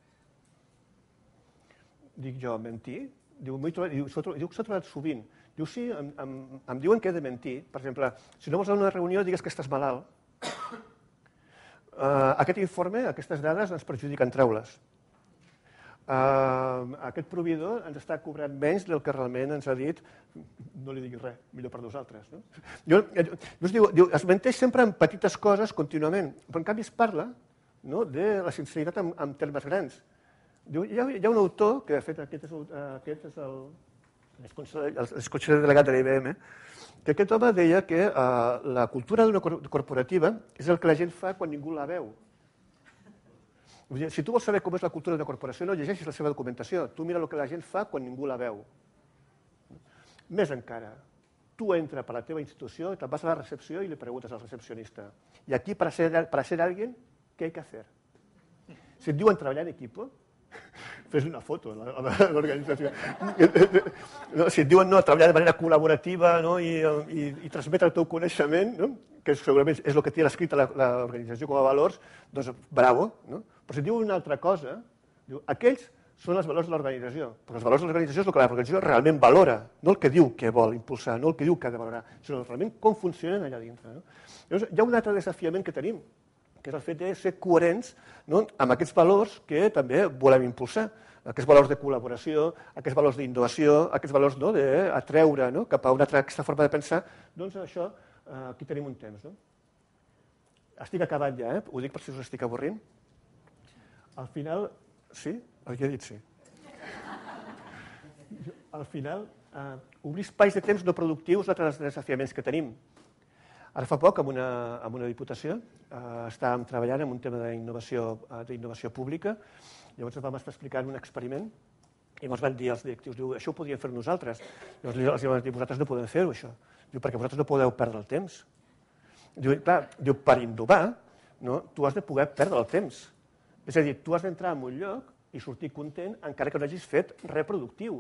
A: Dic jo, mentir? Diu, diu, diu que s'ha trobat sovint. Diu, sí, em, em, em diuen que he de mentir. Per exemple, si no vols anar a una reunió, digues que estàs malalt. Uh, aquest informe, aquestes dades, ens perjudiquen treure-les. Uh, aquest proveïdor ens està cobrant menys del que realment ens ha dit, no li diguis res, millor per nosaltres. No? Jo, jo, es, diu, diu, es menteix sempre en petites coses contínuament, però en canvi es parla, no, de la sinceritat en, en termes grans. Diu, hi, ha, hi ha un autor, que de fet aquest és el, aquest és el, el conseller delegat de l'I B M, que aquest home deia que uh, la cultura d'una corporativa és el que la gent fa quan ningú la veu. Si tu vols saber com és la cultura d'una corporació, no llegeixis la seva documentació. Tu mira el que la gent fa quan ningú la veu. Més encara, tu entres per la teva institució, te'n vas a la recepció i li preguntes al recepcionista. I aquí, per ser, per ser alguien, què hay que hacer? Si et diuen treballar en equipo, fes una foto a l'organització. No, si et diuen no, treballar de manera col·laborativa, no, i, i, i transmetre el teu coneixement, no, que segurament és el que té escrit l'organització com a valors, doncs bravo. No? Però si et diuen una altra cosa, diu, aquells són els valors de l'organització, perquè els valors de l'organització és el que l'organització realment valora, no el que diu que vol impulsar, no el que diu que ha de valorar, sinó realment com funcionen allà dintre. No? Llavors, hi ha un altre desafiament que tenim, que és el fet de ser coherents, no, amb aquests valors que també volem impulsar, aquests valors de col·laboració, aquests valors d'innovació, aquests valors, no, d'atreure, no, cap a una altra aquesta forma de pensar. Doncs això, eh, aquí tenim un temps. No? Estic acabant ja, eh? Ho dic per si us estic avorrint. Al final, sí? Ja he dit sí. Al final, eh, obrir espais de temps no productius és un dels desafiaments que tenim. Ara fa poc, amb una, amb una diputació, eh, estàvem treballant en un tema d'innovació eh, d'innovació pública, llavors vam estar explicant un experiment i ens van dir els directius, diu, això ho podíem fer nosaltres. Llavors els vam dir, vosaltres no podeu fer-ho, això. Diu, perquè vosaltres no podeu perdre el temps. Diu, clar, diu, per innovar, no, tu has de poder perdre el temps. És a dir, tu has d'entrar en un lloc i sortir content encara que no hagis fet reproductiu.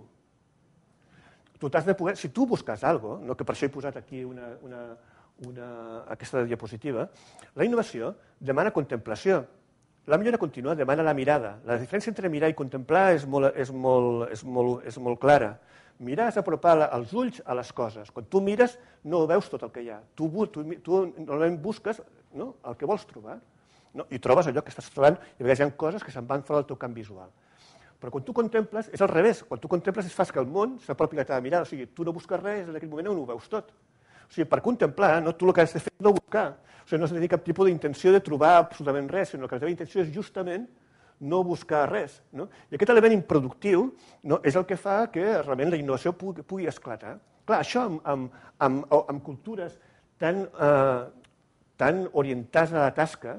A: Tu t'has de poder, si tu busques alguna cosa, no, que per això he posat aquí una, una, una, aquesta diapositiva, la innovació demana contemplació. La millora contínua demana la mirada. La diferència entre mirar i contemplar és molt, és molt, és molt, és molt clara. Mirar és apropar els ulls a les coses. Quan tu mires no veus tot el que hi ha. Tu, tu, tu normalment busques, no, el que vols trobar. No? I trobes allò que estàs trobant i a vegades hi ha coses que se'n van fora del teu camp visual. Però quan tu contemples, és al revés. Quan tu contemples és fas que el món s'apropi a la teva mirada. O sigui, tu no busques res en aquell moment on ho veus tot. O sigui, per contemplar, no, tu el que has de fer és no buscar. O sigui, no has de tenir cap tipus d'intenció de trobar absolutament res, sinó que la teva intenció és justament no buscar res. No? I aquest element improductiu, no, és el que fa que realment la innovació pugui, pugui esclatar. Clar, això amb, amb, amb, amb cultures tan, eh, tan orientades a la tasca,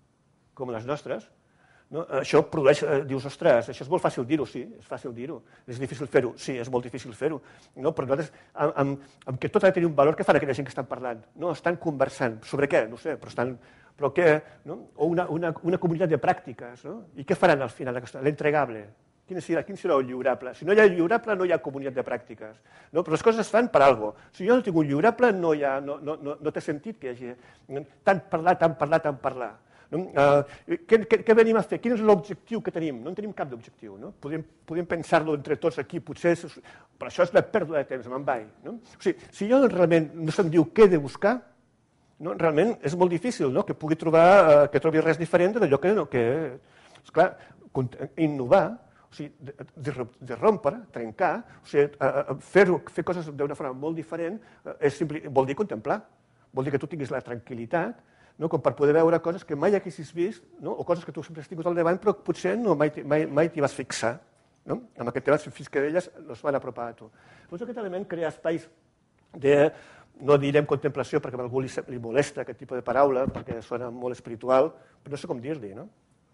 A: com les nostres, no? Això produeix, eh, dius, ostres, això és molt fàcil dir-ho, sí, és fàcil dir-ho, és difícil fer-ho, sí, és molt difícil fer-ho, no? Però nosaltres, amb, amb, amb que tot ha de tenir un valor, què fan aquella gent que estan parlant? No, estan conversant, sobre què? No sé, però estan, però què? No? O una, una, una comunitat de pràctiques, no? I què faran al final? L'entregable. Quin serà, quin serà el lliurable? Si no hi ha lliurable, no hi ha comunitat de pràctiques. No? Però les coses es fan per alguna cosa. Si jo no tinc un lliurable, no, hi ha, no, no, no, no té sentit que hi hagi tant parlar, tant parlar, tant parlar. No? Uh, què, què, què venim a fer? Quin és l'objectiu que tenim? No en tenim cap d'objectiu. No? Podem, podem pensar-lo entre tots aquí, potser, és, però això és una pèrdua de temps, me'n vaig. No? O sigui, si jo realment no se'm diu què he de buscar, no? Realment és molt difícil, no? Que pugui trobar, uh, que trobi res diferent d'allò que... No, que esclar, innovar, o sigui, de, de, de rompre, trencar, o sigui, uh, fer, fer coses d'una forma molt diferent, uh, és simpli, vol dir contemplar, vol dir que tu tinguis la tranquil·litat, no? Com per poder veure coses que mai haguessis vist, no? O coses que tu sempre has tingut al davant, però potser no, mai, mai, mai t'hi vas fixar. No? Amb aquest tema, fins que elles no es van apropar a tu. Llavors, aquest element crea espais de, no direm contemplació, perquè a algú li, li molesta aquest tipus de paraula, perquè sona molt espiritual, però no sé com dir-li, no?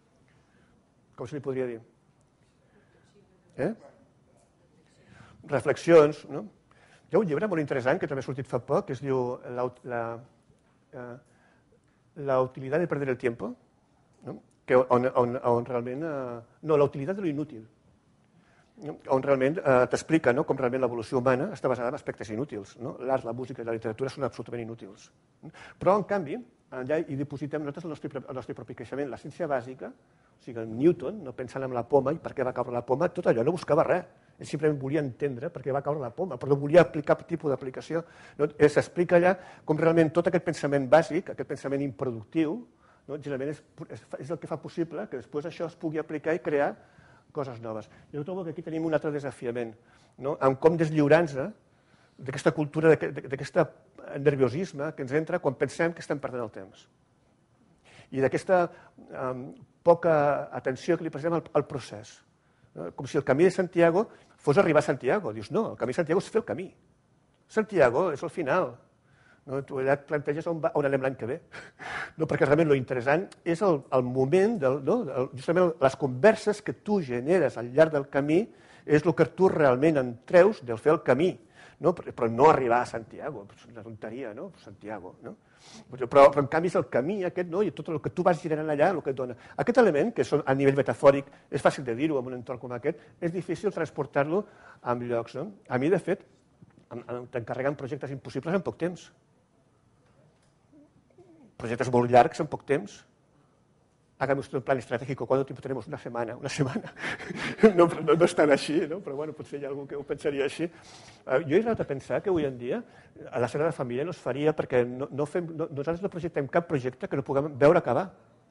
A: Com se li podria dir? Eh? Reflexions, no? Hi ha un llibre molt interessant, que també ha sortit fa poc, que es diu la, la, eh, la utilidad de perder el tiempo, ¿no? Que on, on, on realment... Eh, no, la utilitat de lo inútil, no? On realment eh, t'explica, no? Com realment l'evolució humana està basada en aspectes inútils. No? L'art, la música i la literatura són absolutament inútils. Però, en canvi, allà hi dipositem nosaltres el nostre, el nostre propi creixement. La ciència bàsica, o sigui, el Newton, no pensant en la poma i per què va caure la poma, tot allò no buscava res. Ell simplement volia entendre per què va caure la poma, però no volia aplicar cap tipus d'aplicació. No? S'explica allà com realment tot aquest pensament bàsic, aquest pensament improductiu, no? Generalment és, és, és el que fa possible que després això es pugui aplicar i crear coses noves. Jo trobo que aquí tenim un altre desafiament, no? En com deslliurar-nos d'aquesta cultura, d'aquest nerviosisme que ens entra quan pensem que estem perdent el temps. I d'aquesta um, poca atenció que li posem al, al procés. No? Com si el camí de Santiago fos arribar a Santiago. Dius, no, el camí de Santiago és fer el camí. Santiago és el final. No? Tu allà et planteges on, va, on anem l'any que ve. No, perquè realment l'interessant és el, el moment, del, no? Justament les converses que tu generes al llarg del camí és el que tu realment en treus del fer el camí. No? Però no arribar a Santiago, és una tonteria, no? Santiago, no? Però, però en canvi és el camí aquest, no? I tot el que tu vas generant allà, el que et dona. Aquest element, que són, a nivell metafòric, és fàcil de dir-ho en un entorn com aquest, és difícil transportar-lo a llocs, no? A mi, de fet, t'encarreguen projectes impossibles en poc temps. Projectes molt llargs en poc temps. Hágame usted un plan estratégico, ¿cuánto tiempo tenemos? Una semana, una semana. No, no, no és tan així, no? Però bueno, potser hi ha algú que ho pensaria així. Uh, jo he arribat a pensar que avui en dia a la Sagrada Família no es faria perquè no, no fem, no, nosaltres no projectem cap projecte que no puguem veure acabar.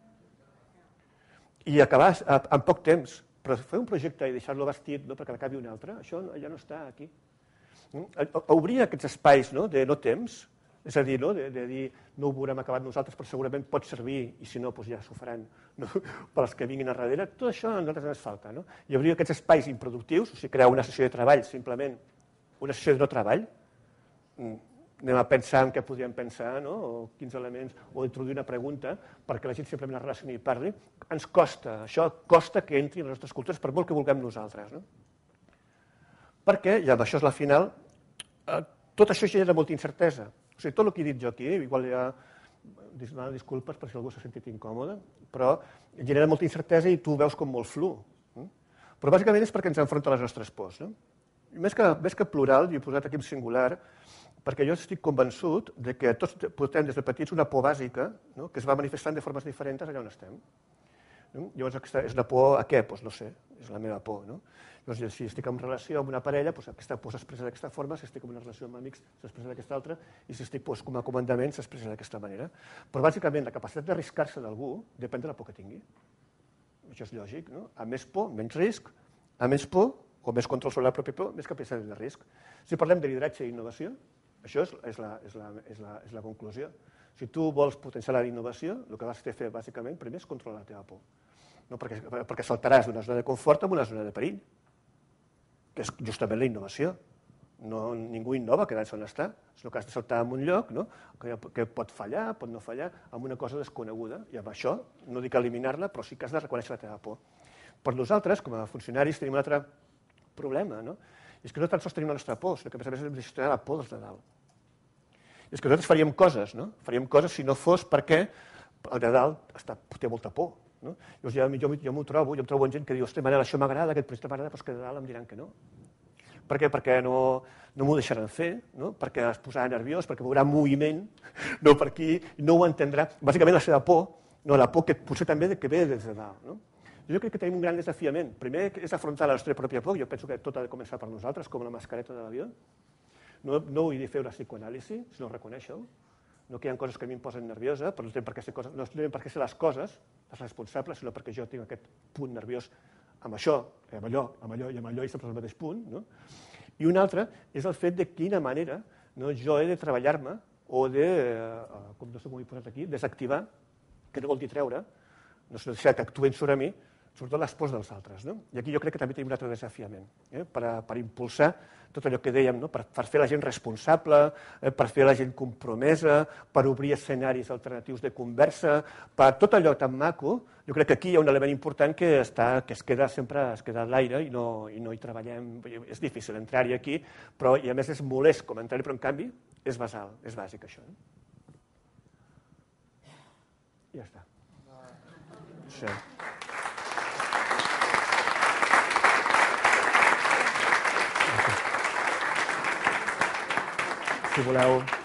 A: I acabar a, en poc temps. Però fer un projecte i deixar-lo vestit, no, perquè n'acabi un altre, això ja no està aquí. Mm? Obrir aquests espais, no, de no temps, és a dir, no, de, de dir no ho veurem acabat nosaltres, però segurament pot servir, i si no, doncs ja s'ho faran, no? Per als que vinguin a darrere. Tot això a nosaltres ens falta. No? I obrir aquests espais improductius, o sigui, crear una sessió de treball, simplement una sessió de no treball, anem a pensar en què podríem pensar, no? O quins elements, o introduir una pregunta perquè la gent simplement es relacioni i parli. Ens costa, això costa que entri en les nostres cultures per molt que vulguem nosaltres. No? Perquè, i amb això és la final, eh, tot això genera molta incertesa. O sigui, tot el que he dit jo aquí, igual ja demano disculpes per si algú s'ha sentit incòmode, però genera molta incertesa i tu ho veus com molt flu. No? Però bàsicament és perquè ens enfronta a les nostres pors. No? I més que, més que plural, jo he posat aquí en singular, perquè jo estic convençut de que tots portem des de petits una por bàsica, no? Que es va manifestant de formes diferents allà on estem. No? Llavors, aquesta és una por a què? Doncs no sé, és la meva por. No? Llavors, si estic en relació amb una parella, doncs aquesta por s'expressa d'aquesta forma, si estic en una relació amb amics s'expressa d'aquesta altra, i si estic doncs, com a comandament s'expressa d'aquesta manera. Però bàsicament la capacitat d'arriscar-se d'algú depèn de la por que tingui. Això és lògic, no? A més por, menys risc, a més por, o més control sobre la pròpia por, més capacitat de risc. Si parlem de lideratge i innovació, això és, és, la, és, la, és, la, és la conclusió. Si tu vols potenciar la innovació, el que vas fer bàsicament primer és controlar la teva por. No? Perquè, perquè saltaràs d'una zona de confort a una zona de perill, que és justament la innovació. No, ningú innova quedant-se on està, sinó que has de saltar en un lloc, no? que, que pot fallar, pot no fallar, amb una cosa desconeguda. I amb això, no dic eliminar-la, però sí que has de reconèixer la teva por. Per nosaltres, com a funcionaris, tenim un altre problema, no? I és que no tan sols tenim la nostra por, sinó que a més a més hem de gestionar la por dels de dalt. I és que nosaltres faríem coses, no? Faríem coses si no fos perquè el de dalt està, té molta por. No? Llavors, jo, jo, jo m'ho trobo, jo em trobo amb gent que diu, ostres, Manel, això m'agrada, aquest projecte m'agrada, però és que de dalt em diran que no. Per què? Perquè no, no m'ho deixaran fer, no? Perquè es posarà nerviós, perquè veurà moviment, no per aquí, no ho entendrà. Bàsicament la seva por, no, la por que potser també que ve des de dalt. No? Jo crec que tenim un gran desafiament. Primer és afrontar la nostra pròpia por, jo penso que tot ha de començar per nosaltres, com la mascareta de l'avió. No, no vull dir fer una psicoanàlisi, sinó reconèixer-ho. No que hi ha coses que a mi em posen nerviosa, però no tenen per què ser, coses, no tenen per què ser les coses, les responsables, sinó perquè jo tinc aquest punt nerviós amb això, amb allò, amb allò i amb allò i sempre al mateix punt. No? I un altre és el fet de quina manera no, jo he de treballar-me o de, eh, com no sé com ho he posat aquí, desactivar, que no vol dir treure, no sé deixar que actuen sobre mi, sobretot les pors dels altres. No? I aquí jo crec que també tenim un altre desafiament, eh? per, a, per impulsar tot allò que dèiem, no? per, per fer la gent responsable, eh? per fer la gent compromesa, per obrir escenaris alternatius de conversa, per tot allò tan maco. Jo crec que aquí hi ha un element important que, està, que es queda sempre es queda a l'aire i, no, i no hi treballem. És difícil entrar-hi aquí, però i a més és molest com entrar-hi, però en canvi és basal, és bàsic això. Eh? Ja està. Sí. Si voleu